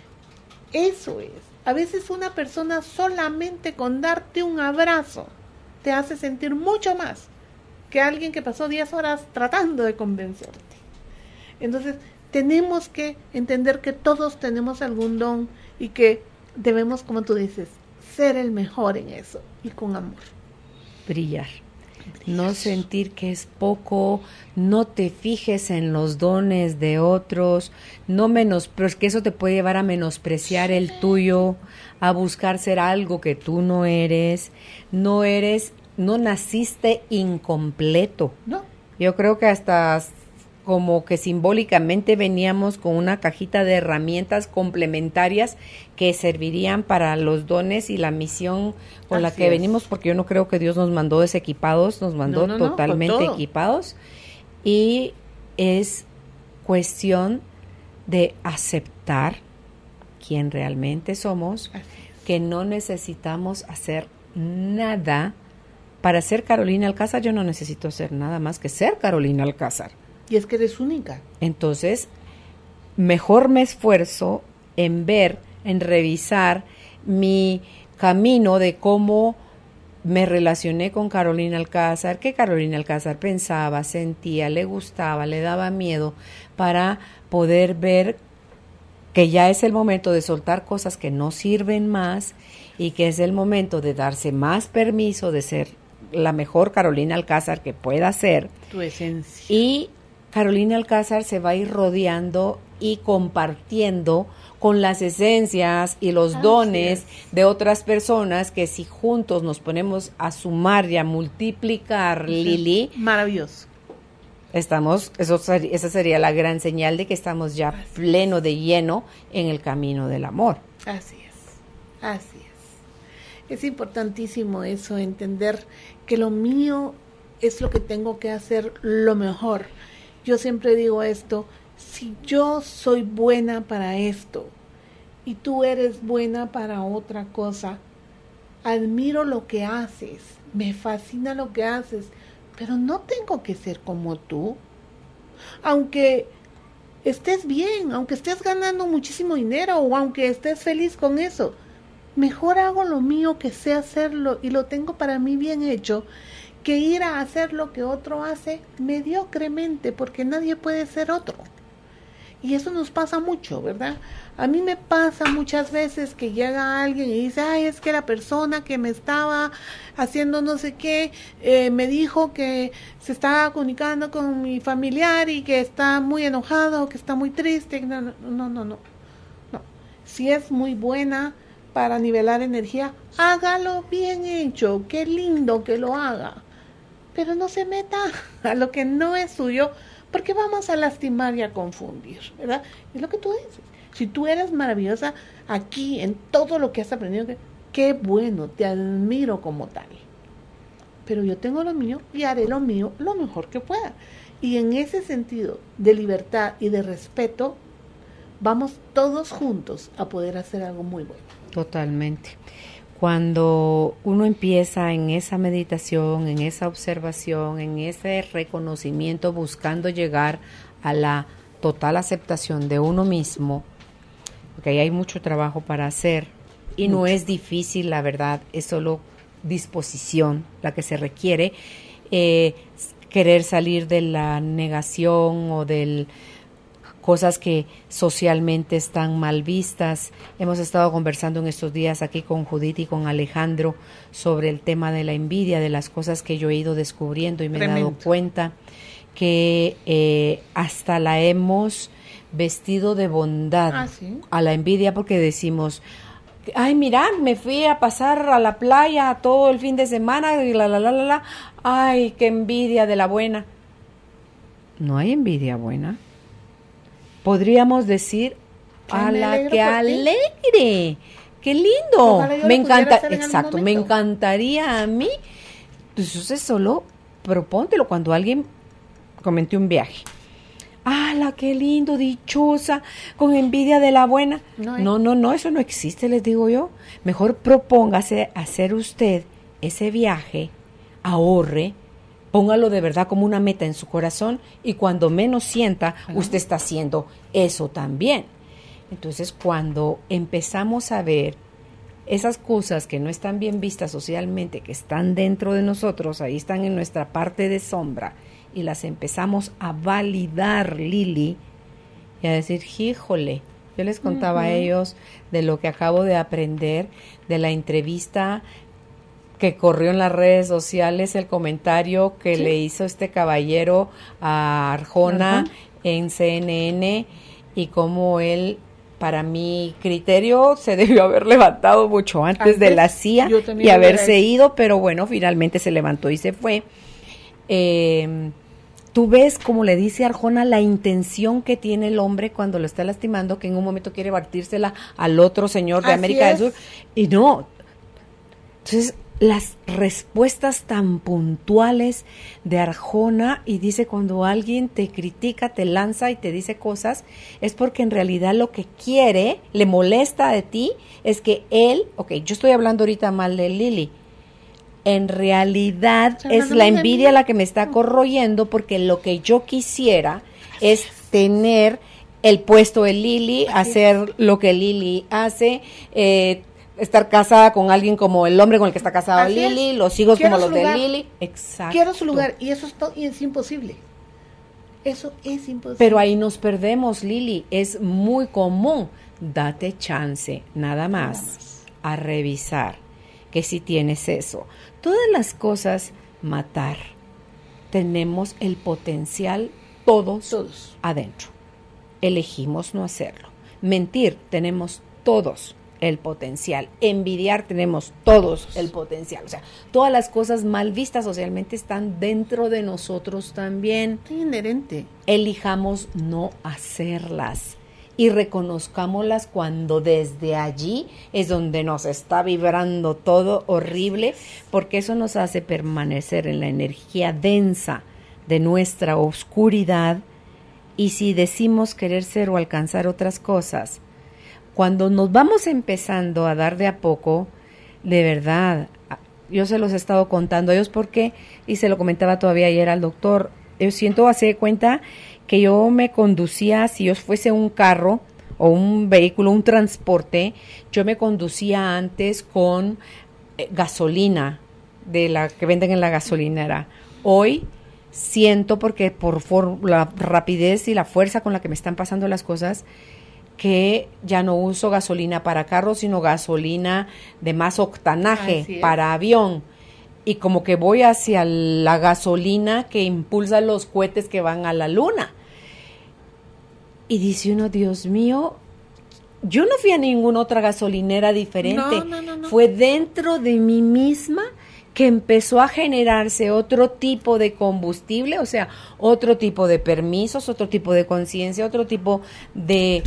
Eso es. A veces una persona solamente con darte un abrazo te hace sentir mucho más que alguien que pasó diez horas tratando de convencerte. Entonces, tenemos que entender que todos tenemos algún don y que debemos, como tú dices, ser el mejor en eso y con amor. Brillar. No sentir que es poco, no te fijes en los dones de otros, no menos, pero es que eso te puede llevar a menospreciar el tuyo, a buscar ser algo que tú no eres, no eres, no naciste incompleto. ¿No? Yo creo que hasta como que simbólicamente veníamos con una cajita de herramientas complementarias que servirían para los dones y la misión con la Así que es. venimos, porque yo no creo que Dios nos mandó desequipados, nos mandó No, no, no, totalmente con todo. equipados, y es cuestión de aceptar quién realmente somos, Así es. que no necesitamos hacer nada. Para ser Carolina Alcázar yo no necesito hacer nada más que ser Carolina Alcázar. Y es que eres única. Entonces, mejor me esfuerzo en ver, en revisar mi camino de cómo me relacioné con Carolina Alcázar, qué Carolina Alcázar pensaba, sentía, le gustaba, le daba miedo, para poder ver que ya es el momento de soltar cosas que no sirven más y que es el momento de darse más permiso de ser la mejor Carolina Alcázar que pueda ser. Tu esencia. Y Carolina Alcázar se va a ir rodeando y compartiendo con las esencias y los Así dones es. de otras personas, que si juntos nos ponemos a sumar y a multiplicar, Lili, Maravilloso. Estamos, eso ser- esa sería la gran señal de que estamos ya Así pleno de lleno en el camino del amor. Así es, así es. Es importantísimo eso, entender que lo mío es lo que tengo que hacer lo mejor. Yo siempre digo esto, si yo soy buena para esto y tú eres buena para otra cosa, admiro lo que haces, me fascina lo que haces, pero no tengo que ser como tú. Aunque estés bien, aunque estés ganando muchísimo dinero o aunque estés feliz con eso, mejor hago lo mío que sé hacerlo y lo tengo para mí bien hecho, que ir a hacer lo que otro hace mediocremente, porque nadie puede ser otro. Y eso nos pasa mucho, ¿verdad? A mí me pasa muchas veces que llega alguien y dice, ay, es que la persona que me estaba haciendo no sé qué, eh, me dijo que se estaba comunicando con mi familiar y que está muy enojado, que está muy triste. No, no, no, no, no. no. Si es muy buena para nivelar energía, hágalo bien hecho, qué lindo que lo haga. Pero no se meta a lo que no es suyo, porque vamos a lastimar y a confundir, ¿verdad? Es lo que tú dices. Si tú eres maravillosa aquí, en todo lo que has aprendido, que- qué bueno, te admiro como tal. Pero yo tengo lo mío y haré lo mío lo mejor que pueda. Y en ese sentido de libertad y de respeto, vamos todos juntos a poder hacer algo muy bueno. Totalmente. Cuando uno empieza en esa meditación, en esa observación, en ese reconocimiento, buscando llegar a la total aceptación de uno mismo, porque ahí hay mucho trabajo para hacer y mucho. No es difícil, la verdad, es solo disposición la que se requiere, eh, querer salir de la negación o del cosas que socialmente están mal vistas. Hemos estado conversando en estos días aquí con Judith y con Alejandro sobre el tema de la envidia, de las cosas que yo he ido descubriendo y me Tremendo. he dado cuenta que eh, hasta la hemos vestido de bondad ¿Ah, sí? a la envidia, porque decimos, ay, mira, me fui a pasar a la playa todo el fin de semana y la, la, la, la, la, ay, qué envidia de la buena. No hay envidia buena. Podríamos decir, a la que alegre, qué lindo, me encanta, exacto, me encantaría a mí. Entonces solo propóntelo cuando alguien comente un viaje. ¡Ah, la qué lindo, dichosa, con envidia de la buena! No, no, no, no, eso no existe, les digo yo. Mejor propóngase hacer usted ese viaje, ahorre, póngalo de verdad como una meta en su corazón y cuando menos sienta, uh-huh. usted está haciendo eso también. Entonces, cuando empezamos a ver esas cosas que no están bien vistas socialmente, que están dentro de nosotros, ahí están en nuestra parte de sombra, y las empezamos a validar, Lili, y a decir, híjole, yo les contaba uh-huh. a ellos de lo que acabo de aprender, de la entrevista que corrió en las redes sociales, el comentario que ¿Sí? le hizo este caballero a Arjona uh-huh. en C N N, y cómo él, para mi criterio, se debió haber levantado mucho antes, antes de la C I A y haberse ido, pero bueno, finalmente se levantó y se fue. Eh, tú ves, como le dice Arjona, la intención que tiene el hombre cuando lo está lastimando, que en un momento quiere batírsela al otro señor de Así América es. del Sur, y no. Entonces, las respuestas tan puntuales de Arjona, y dice, cuando alguien te critica, te lanza y te dice cosas, es porque en realidad lo que quiere, le molesta de ti, es que él, ok, yo estoy hablando ahorita mal de Lili, en realidad es la envidia la que me está corroyendo, porque lo que yo quisiera es tener el puesto de Lili, hacer lo que Lili hace, eh, estar casada con alguien como el hombre con el que está casada Lili, es. los hijos Quiero como los lugar. de Lili. Exacto. Quiero su lugar, y eso es, to- y es imposible. Eso es imposible. Pero ahí nos perdemos, Lili. Es muy común. Date chance, nada más, nada más. a revisar que si tienes eso. Todas las cosas, matar, tenemos el potencial todos, todos adentro. Elegimos no hacerlo. Mentir, tenemos todos el potencial. Envidiar tenemos todos el potencial. O sea, todas las cosas mal vistas socialmente están dentro de nosotros también. Es inherente. Elijamos no hacerlas y reconozcámoslas cuando desde allí es donde nos está vibrando todo horrible, porque eso nos hace permanecer en la energía densa de nuestra oscuridad. Y si decimos querer ser o alcanzar otras cosas, cuando nos vamos empezando a dar de a poco, de verdad, yo se los he estado contando a ellos porque, y se lo comentaba todavía ayer al doctor, yo siento, hace de cuenta que yo me conducía, si yo fuese un carro o un vehículo, un transporte, yo me conducía antes con eh, gasolina, de la que venden en la gasolinera. Hoy siento, porque por for, la rapidez y la fuerza con la que me están pasando las cosas, que ya no uso gasolina para carro, sino gasolina de más octanaje para avión. Y como que voy hacia la gasolina que impulsa los cohetes que van a la luna. Y dice uno, Dios mío, yo no fui a ninguna otra gasolinera diferente. No, no, no, no. Fue dentro de mí misma que empezó a generarse otro tipo de combustible, o sea, otro tipo de permisos, otro tipo de conciencia, otro tipo de...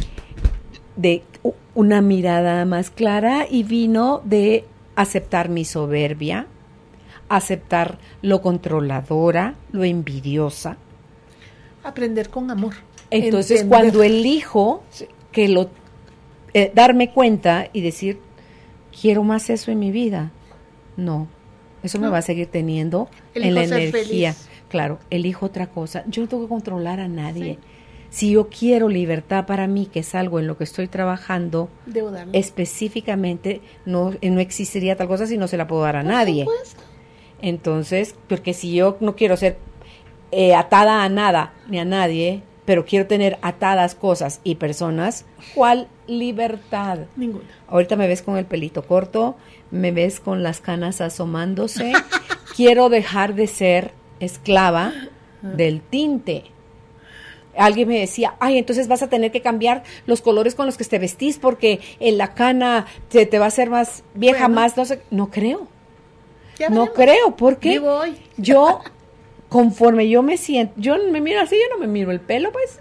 de una mirada más clara, y vino de aceptar mi soberbia, aceptar lo controladora, lo envidiosa. Aprender con amor. Entonces, Entender. cuando elijo Sí. que lo eh, darme cuenta y decir, quiero más eso en mi vida, no, eso No. me va a seguir teniendo Elijo en la ser energía. feliz. Claro, elijo otra cosa. Yo no tengo que controlar a nadie. Sí. Si yo quiero libertad para mí, que es algo en lo que estoy trabajando, Debo darle. específicamente, no, no existiría tal cosa si no se la puedo dar a Por nadie. supuesto. Entonces, porque si yo no quiero ser eh, atada a nada ni a nadie, pero quiero tener atadas cosas y personas, ¿cuál libertad? Ninguna. Ahorita me ves con el pelito corto, me ves con las canas asomándose. Quiero dejar de ser esclava del tinte. Alguien me decía, ay, entonces vas a tener que cambiar los colores con los que te vestís porque en la cana te, te va a hacer más vieja, Bueno. más, no sé, no creo. Ya No veremos. creo, porque Vivo hoy. yo, conforme yo me siento, yo me miro así, yo no me miro el pelo, pues,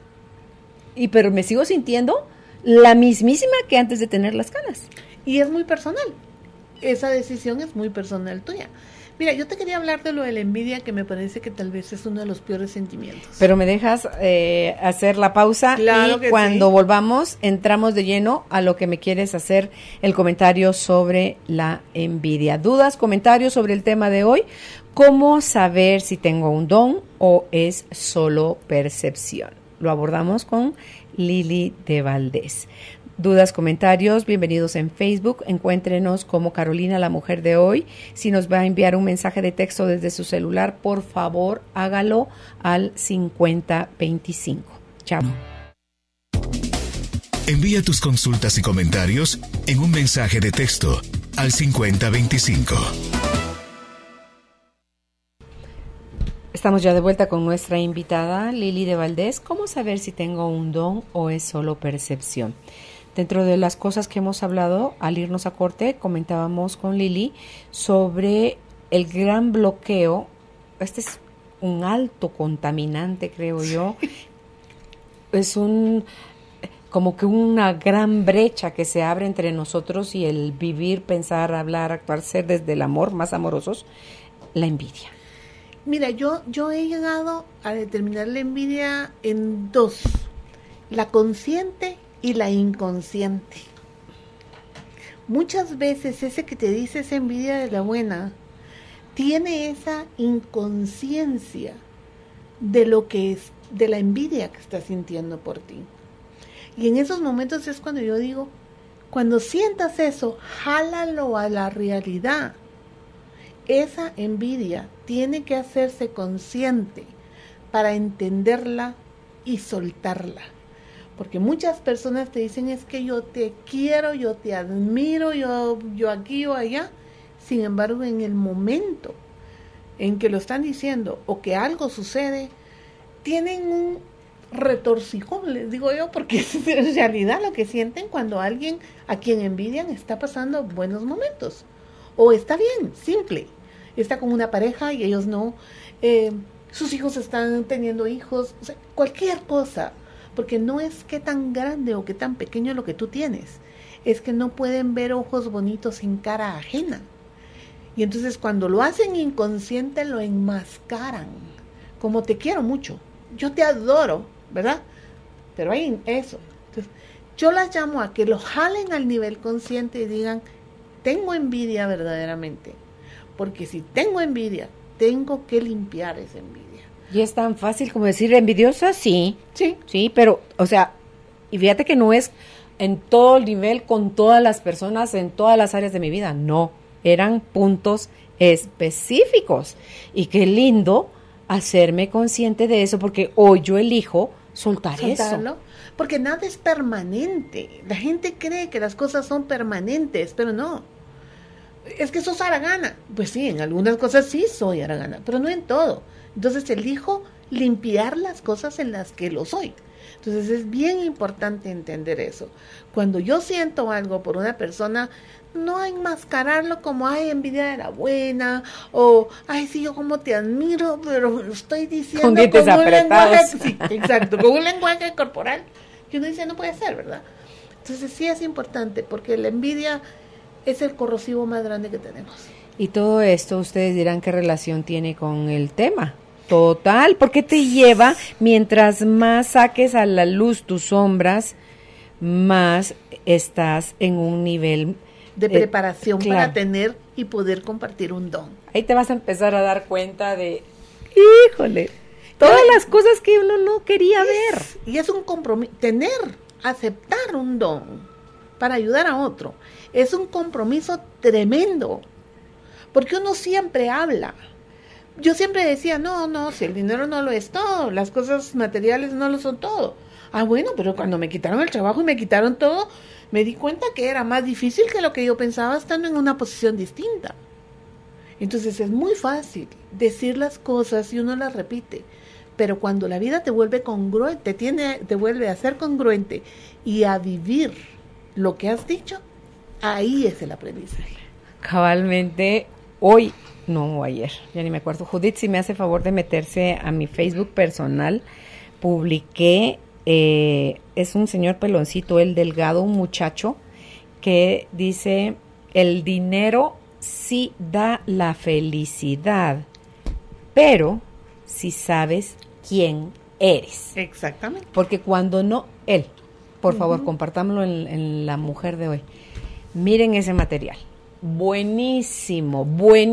y pero me sigo sintiendo la mismísima que antes de tener las canas. Y es muy personal. Esa decisión es muy personal tuya. Mira, yo te quería hablar de lo de la envidia, que me parece que tal vez es uno de los peores sentimientos. Pero me dejas eh, hacer la pausa, Claro y que cuando sí. volvamos entramos de lleno a lo que me quieres hacer, el comentario sobre la envidia. Dudas, comentarios sobre el tema de hoy. ¿Cómo saber si tengo un don o es solo percepción? Lo abordamos con Lili de Valdés. Dudas, comentarios, bienvenidos en Facebook. Encuéntrenos como Carolina, la mujer de hoy. Si nos va a enviar un mensaje de texto desde su celular, por favor, hágalo al cincuenta veinticinco. Chao. Envía tus consultas y comentarios en un mensaje de texto al cincuenta veinticinco. Estamos ya de vuelta con nuestra invitada, Lili de Valdés. ¿Cómo saber si tengo un don o es solo percepción? Dentro de las cosas que hemos hablado, al irnos a corte, comentábamos con Lili sobre el gran bloqueo. Este es un alto contaminante, creo yo. Es un como que una gran brecha que se abre entre nosotros y el vivir, pensar, hablar, actuar, ser desde el amor, más amorosos, la envidia. Mira, yo, yo he llegado a determinar la envidia en dos, la consciente y la inconsciente. Muchas veces ese que te dice esa envidia de la buena, tiene esa inconsciencia de lo que es, de la envidia que está sintiendo por ti. Y en esos momentos es cuando yo digo, cuando sientas eso, jálalo a la realidad. Esa envidia tiene que hacerse consciente para entenderla y soltarla. Porque muchas personas te dicen, es que yo te quiero, yo te admiro, yo, yo aquí o allá. Sin embargo, en el momento en que lo están diciendo o que algo sucede, tienen un retorcijón, les digo yo, porque es en realidad lo que sienten cuando alguien a quien envidian está pasando buenos momentos. O está bien, simple. Está con una pareja y ellos no. Eh, sus hijos están teniendo hijos. O sea, cualquier cosa. Porque no es que tan grande o que tan pequeño lo que tú tienes. Es que no pueden ver ojos bonitos en cara ajena. Y entonces cuando lo hacen inconsciente lo enmascaran. Como te quiero mucho. Yo te adoro, ¿verdad? Pero hay eso. Entonces, yo las llamo a que lo jalen al nivel consciente y digan, tengo envidia verdaderamente. Porque si tengo envidia, tengo que limpiar esa envidia. Y es tan fácil como decir envidiosa, sí. Sí. Sí, pero, o sea, y fíjate que no es en todo el nivel, con todas las personas, en todas las áreas de mi vida. No, eran puntos específicos. Y qué lindo hacerme consciente de eso, porque hoy yo elijo soltar Soltarlo, eso. porque nada es permanente. La gente cree que las cosas son permanentes, pero no. Es que sos haragana. Pues sí, en algunas cosas sí soy haragana, pero no en todo. Entonces elijo limpiar las cosas en las que lo soy. Entonces es bien importante entender eso. Cuando yo siento algo por una persona, no enmascararlo como, ay, envidia de la buena, o, ay, sí, yo como te admiro, pero lo estoy diciendo con, con un apretados. lenguaje, sí, exacto, con un lenguaje corporal, que uno dice, no puede ser, ¿verdad? Entonces sí es importante, porque la envidia es el corrosivo más grande que tenemos. Y todo esto, ustedes dirán qué relación tiene con el tema. Total, porque te lleva, mientras más saques a la luz tus sombras, más estás en un nivel de preparación eh, claro. para tener y poder compartir un don. Ahí te vas a empezar a dar cuenta de, híjole, todas Ay, las cosas que uno no quería es, ver. Y es un compromiso, tener, aceptar un don para ayudar a otro, es un compromiso tremendo, porque uno siempre habla. Yo siempre decía, no, no, si el dinero no lo es todo, las cosas materiales no lo son todo. Ah, bueno, pero cuando me quitaron el trabajo y me quitaron todo, me di cuenta que era más difícil que lo que yo pensaba estando en una posición distinta. Entonces es muy fácil decir las cosas y uno las repite, pero cuando la vida te vuelve congruente, te, tiene, te vuelve a ser congruente y a vivir lo que has dicho, ahí es el aprendizaje. Cabalmente, hoy, no ayer, ya ni me acuerdo, Judith, si me hace favor de meterse a mi Facebook personal, publiqué, eh, es un señor peloncito, el delgado, un muchacho, que dice, el dinero sí da la felicidad, pero si sabes quién eres. Exactamente. Porque cuando no, él, por Uh-huh. favor, compartámoslo en, en la mujer de hoy. Miren ese material. Buenísimo,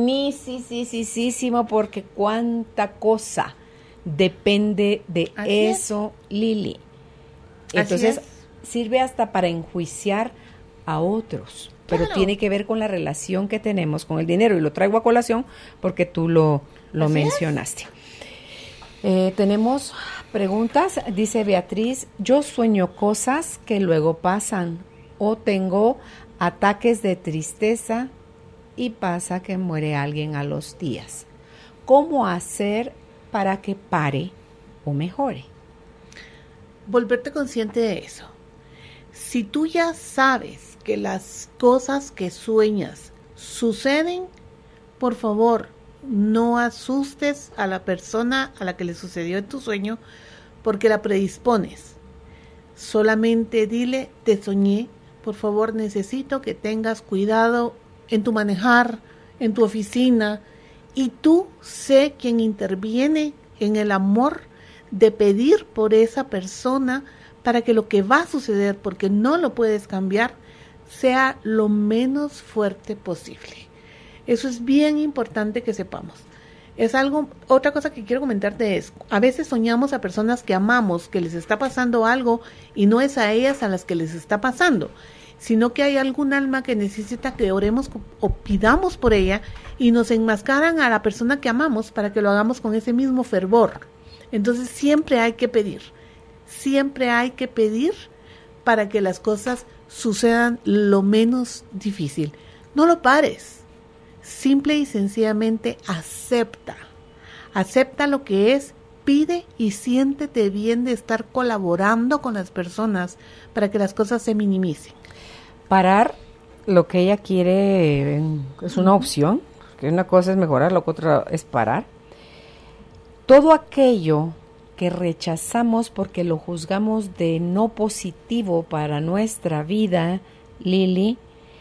buenísimo, porque cuánta cosa depende de Así eso, es. Lili. Entonces, Así es. Sirve hasta para enjuiciar a otros, pero Claro. tiene que ver con la relación que tenemos con el dinero, y lo traigo a colación porque tú lo, lo mencionaste. Eh, tenemos preguntas, dice Beatriz, yo sueño cosas que luego pasan, o tengo ataques de tristeza y pasa que muere alguien a los días. ¿Cómo hacer para que pare o mejore? Volverte consciente de eso. Si tú ya sabes que las cosas que sueñas suceden, por favor, no asustes a la persona a la que le sucedió en tu sueño, porque la predispones. Solamente dile, te soñé, por favor, necesito que tengas cuidado en tu manejar, en tu oficina, y tú sé quien interviene en el amor de pedir por esa persona para que lo que va a suceder, porque no lo puedes cambiar, sea lo menos fuerte posible. Eso es bien importante que sepamos. Es algo, otra cosa que quiero comentarte es, a veces soñamos a personas que amamos, que les está pasando algo, y no es a ellas a las que les está pasando, sino que hay algún alma que necesita que oremos o pidamos por ella, y nos enmascaran a la persona que amamos para que lo hagamos con ese mismo fervor. Entonces siempre hay que pedir, siempre hay que pedir para que las cosas sucedan lo menos difícil. No lo pares. Simple y sencillamente acepta, acepta lo que es pide y siéntete bien de estar colaborando con las personas para que las cosas se minimicen. Parar lo que ella quiere es una opción, que una cosa es mejorar, lo que otra es parar. Todo aquello que rechazamos porque lo juzgamos de no positivo para nuestra vida, Lili,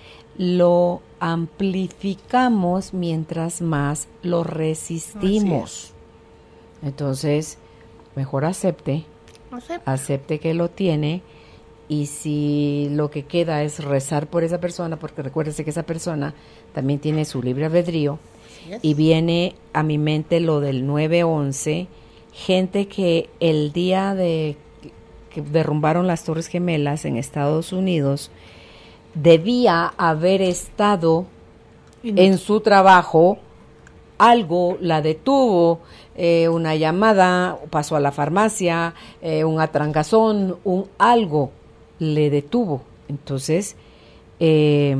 lo amplificamos mientras más lo resistimos. Entonces, mejor acepte, acepte, acepte que lo tiene, y si lo que queda es rezar por esa persona, porque recuérdese que esa persona también tiene su libre albedrío, y viene a mi mente lo del nueve once, gente que el día de que derrumbaron las Torres Gemelas en Estados Unidos, debía haber estado en su trabajo, algo la detuvo, eh, una llamada, pasó a la farmacia, eh, un atrancazón, un algo le detuvo. Entonces, eh,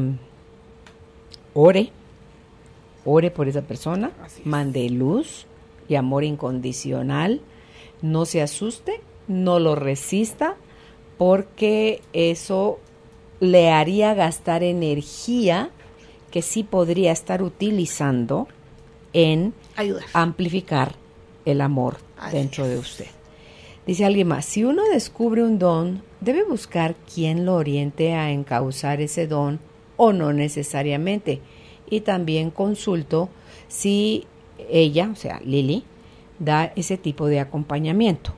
ore, ore por esa persona, mande luz y amor incondicional, no se asuste, no lo resista, porque eso le haría gastar energía que sí podría estar utilizando en ayudar, amplificar el amor Así dentro es. de usted. Dice alguien más, si uno descubre un don, debe buscar quien lo oriente a encauzar ese don o no necesariamente. Y también consulto si ella, o sea, Lili, da ese tipo de acompañamiento.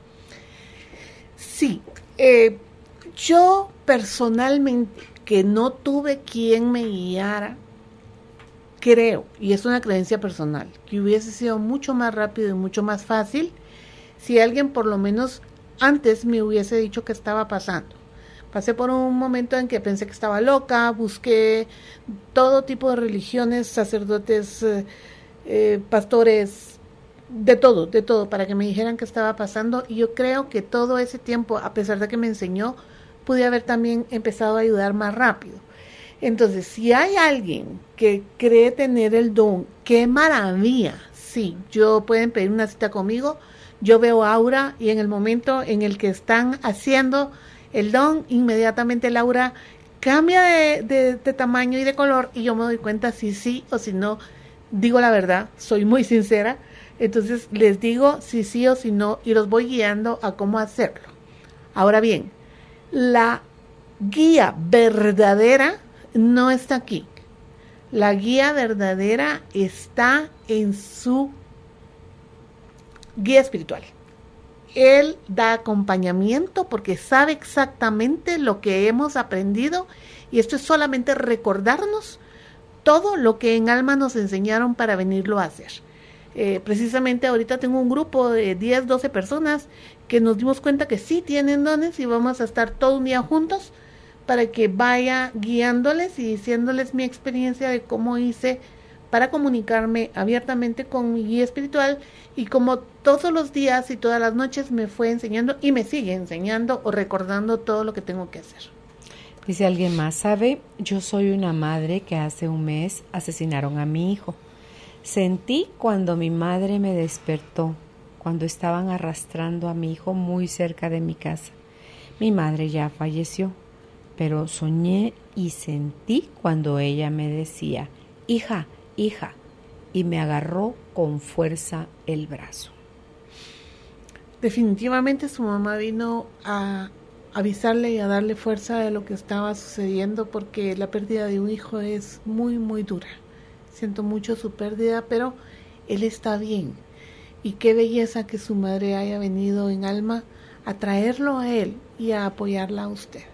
Sí, eh, yo personalmente, que no tuve quien me guiara, creo, y es una creencia personal, que hubiese sido mucho más rápido y mucho más fácil si alguien por lo menos antes me hubiese dicho qué estaba pasando. Pasé por un momento en que pensé que estaba loca, busqué todo tipo de religiones, sacerdotes, eh, eh, pastores, de todo, de todo, para que me dijeran qué estaba pasando, y yo creo que todo ese tiempo, a pesar de que me enseñó, pude haber también empezado a ayudar más rápido. Entonces, si hay alguien que cree tener el don, ¡qué maravilla! Sí, yo pueden pedir una cita conmigo, yo veo aura, y en el momento en el que están haciendo el don, inmediatamente el aura cambia de, de, de tamaño y de color, y yo me doy cuenta si sí o si no. Digo la verdad, soy muy sincera, entonces les digo si sí o si no, y los voy guiando a cómo hacerlo. Ahora bien, la guía verdadera no está aquí. La guía verdadera está en su guía espiritual. Él da acompañamiento porque sabe exactamente lo que hemos aprendido, y esto es solamente recordarnos todo lo que en alma nos enseñaron para venirlo a hacer. Eh, precisamente ahorita tengo un grupo de diez, doce personas que nos dimos cuenta que sí tienen dones, y vamos a estar todo un día juntos para que vaya guiándoles y diciéndoles mi experiencia de cómo hice para comunicarme abiertamente con mi guía espiritual, y como todos los días y todas las noches me fue enseñando y me sigue enseñando o recordando todo lo que tengo que hacer. Dice alguien más, ¿sabe? Yo soy una madre que hace un mes asesinaron a mi hijo. Sentí cuando mi madre me despertó, cuando estaban arrastrando a mi hijo muy cerca de mi casa. Mi madre ya falleció, pero soñé y sentí cuando ella me decía, hija, hija, y me agarró con fuerza el brazo. Definitivamente su mamá vino a avisarle y a darle fuerza de lo que estaba sucediendo, porque la pérdida de un hijo es muy, muy dura. Siento mucho su pérdida, pero él está bien. Y qué belleza que su madre haya venido en alma a traerlo a él y a apoyarla a usted.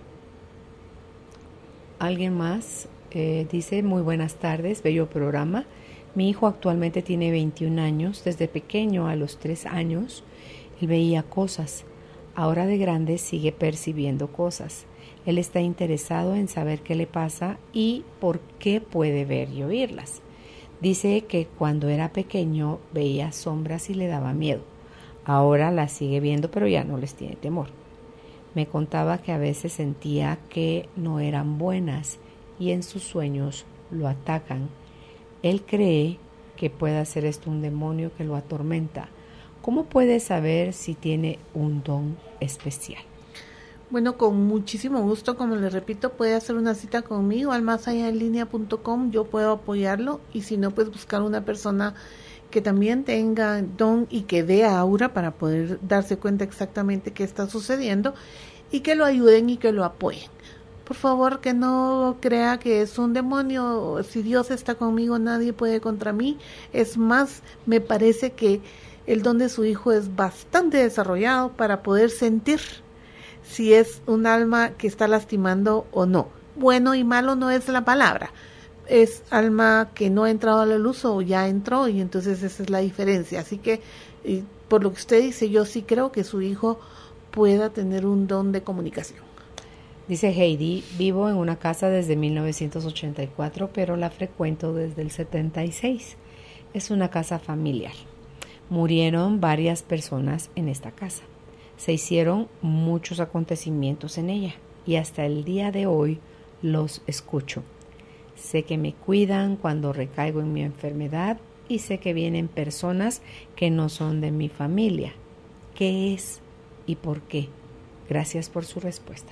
Alguien más eh, dice, muy buenas tardes, bello programa. Mi hijo actualmente tiene veintiún años. Desde pequeño, a los tres años, él veía cosas. Ahora de grande sigue percibiendo cosas. Él está interesado en saber qué le pasa y por qué puede ver y oírlas. Dice que cuando era pequeño veía sombras y le daba miedo. Ahora las sigue viendo, pero ya no les tiene temor. Me contaba que a veces sentía que no eran buenas y en sus sueños lo atacan. Él cree que pueda ser esto un demonio que lo atormenta. ¿Cómo puede saber si tiene un don especial? Bueno, con muchísimo gusto, como les repito, puede hacer una cita conmigo al más allá en línea punto com, yo puedo apoyarlo, y si no, pues buscar una persona que también tenga don y que dé aura para poder darse cuenta exactamente qué está sucediendo y que lo ayuden y que lo apoyen. Por favor, que no crea que es un demonio. Si Dios está conmigo, nadie puede contra mí. Es más, me parece que el don de su hijo es bastante desarrollado para poder sentir si es un alma que está lastimando o no. Bueno y malo no es la palabra. Es alma que no ha entrado a la luz o ya entró, y entonces esa es la diferencia. Así que, y por lo que usted dice, yo sí creo que su hijo pueda tener un don de comunicación. Dice Heidi, vivo en una casa desde mil novecientos ochenta y cuatro, pero la frecuento desde el setenta y seis. Es una casa familiar. Murieron varias personas en esta casa. Se hicieron muchos acontecimientos en ella y hasta el día de hoy los escucho. Sé que me cuidan cuando recaigo en mi enfermedad y sé que vienen personas que no son de mi familia. ¿Qué es y por qué? Gracias por su respuesta.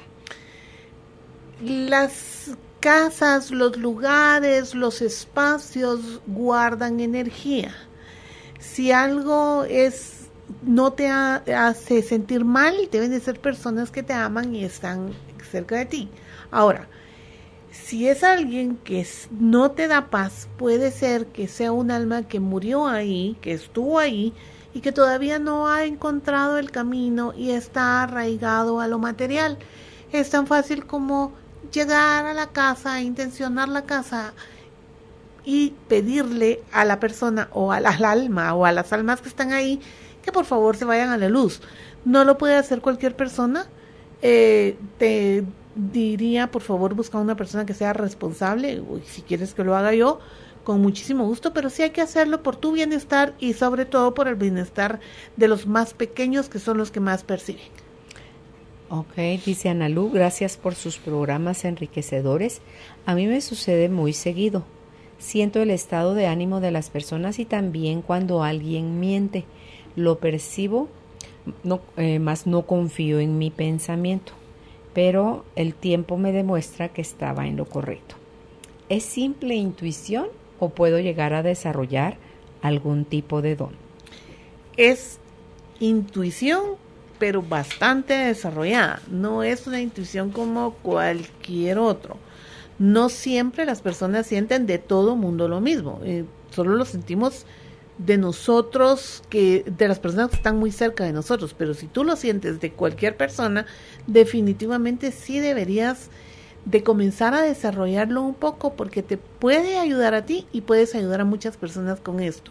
Las casas, los lugares, los espacios guardan energía. Si algo es no te ha, hace sentir mal, deben de ser personas que te aman y están cerca de ti. Ahora, si es alguien que no te da paz, puede ser que sea un alma que murió ahí, que estuvo ahí y que todavía no ha encontrado el camino y está arraigado a lo material. Es tan fácil como llegar a la casa, intencionar la casa y pedirle a la persona o al, al alma o a las almas que están ahí que por favor se vayan a la luz. No lo puede hacer cualquier persona. Eh, te diría, por favor, busca una persona que sea responsable, o si quieres que lo haga yo, con muchísimo gusto, pero sí hay que hacerlo por tu bienestar y sobre todo por el bienestar de los más pequeños, que son los que más perciben. Ok, dice Analu, gracias por sus programas enriquecedores. A mí me sucede muy seguido. Siento el estado de ánimo de las personas y también cuando alguien miente. Lo percibo, no, eh, más no confío en mi pensamiento, pero el tiempo me demuestra que estaba en lo correcto. ¿Es simple intuición o puedo llegar a desarrollar algún tipo de don? Es intuición, pero bastante desarrollada. No es una intuición como cualquier otro. No siempre las personas sienten de todo mundo lo mismo. Eh, solo lo sentimos de nosotros, que de las personas que están muy cerca de nosotros. Pero si tú lo sientes de cualquier persona, definitivamente sí deberías de comenzar a desarrollarlo un poco, porque te puede ayudar a ti y puedes ayudar a muchas personas con esto.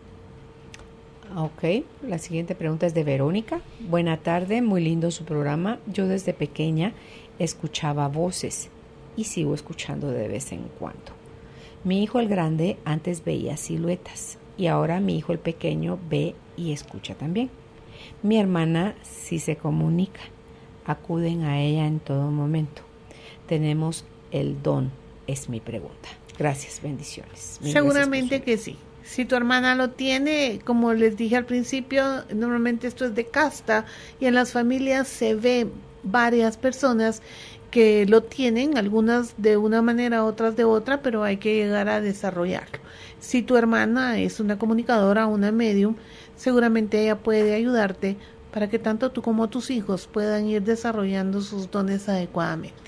Ok, la siguiente pregunta es de Verónica. Buena tarde, muy lindo su programa. Yo desde pequeña escuchaba voces y sigo escuchando de vez en cuando. Mi hijo el grande antes veía siluetas y ahora mi hijo el pequeño ve y escucha también. Mi hermana sí se comunica, acuden a ella en todo momento. Tenemos el don, es mi pregunta. Gracias, bendiciones. Mil Seguramente que sí. Si tu hermana lo tiene, como les dije al principio, normalmente esto es de casta y en las familias se ve varias personas que lo tienen, algunas de una manera, otras de otra, pero hay que llegar a desarrollarlo. Si tu hermana es una comunicadora, una medium, seguramente ella puede ayudarte para que tanto tú como tus hijos puedan ir desarrollando sus dones adecuadamente.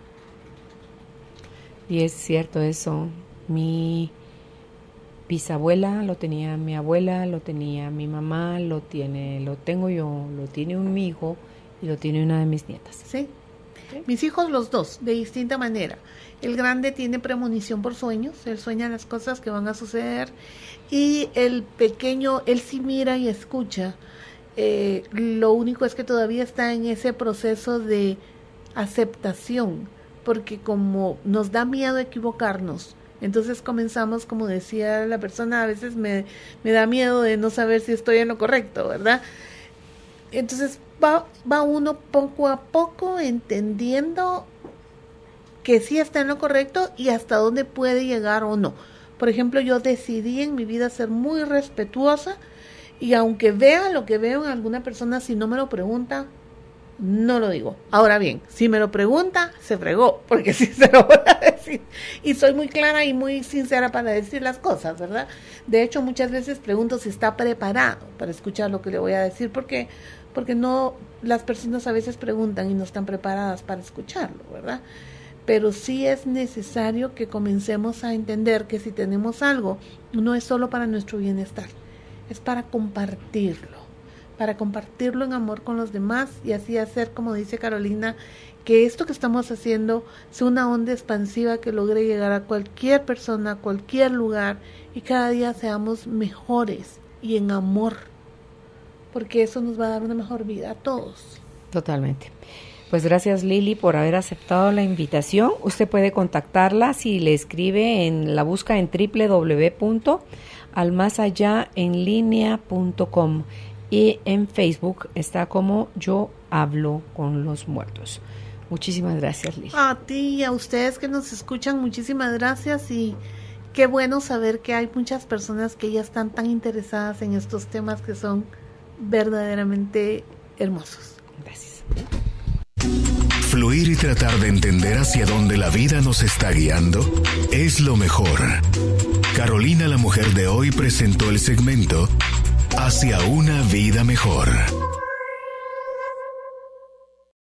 Y es cierto eso. Mi bisabuela lo tenía mi abuela, lo tenía mi mamá, lo tiene, lo tengo yo, lo tiene un mi hijo y lo tiene una de mis nietas. Sí. ¿Sí? Mis hijos los dos, de distinta manera. El grande tiene premonición por sueños, él sueña las cosas que van a suceder, y el pequeño, él sí mira y escucha. Eh, lo único es que todavía está en ese proceso de aceptación, porque como nos da miedo equivocarnos, entonces comenzamos, como decía la persona, a veces me, me da miedo de no saber si estoy en lo correcto, ¿verdad? Entonces va, va uno poco a poco entendiendo que sí está en lo correcto y hasta dónde puede llegar o no. Por ejemplo, yo decidí en mi vida ser muy respetuosa Y aunque vea lo que veo en alguna persona, si no me lo pregunta, no lo digo. Ahora bien, si me lo pregunta, se fregó, porque sí se lo voy a decir. Y soy muy clara y muy sincera para decir las cosas, ¿verdad? De hecho, muchas veces pregunto si está preparado para escuchar lo que le voy a decir, porque, porque no, las personas a veces preguntan y no están preparadas para escucharlo, ¿verdad? Pero sí es necesario que comencemos a entender que si tenemos algo, no es solo para nuestro bienestar, es para compartirlo. para compartirlo en amor con los demás y así hacer, como dice Carolina, que esto que estamos haciendo sea una onda expansiva que logre llegar a cualquier persona, a cualquier lugar, y cada día seamos mejores y en amor, porque eso nos va a dar una mejor vida a todos. Totalmente. Pues gracias, Lili, por haber aceptado la invitación. Usted puede contactarla si le escribe en la busca en doble u doble u doble u punto al más allá en línea punto com. Y en Facebook está como Yo Hablo con los Muertos. Muchísimas gracias, Lili. A ti y a ustedes que nos escuchan, muchísimas gracias. Y qué bueno saber que hay muchas personas que ya están tan interesadas en estos temas que son verdaderamente hermosos. Gracias. Fluir y tratar de entender hacia dónde la vida nos está guiando es lo mejor. Carolina, la mujer de hoy, presentó el segmento Hacia una vida mejor.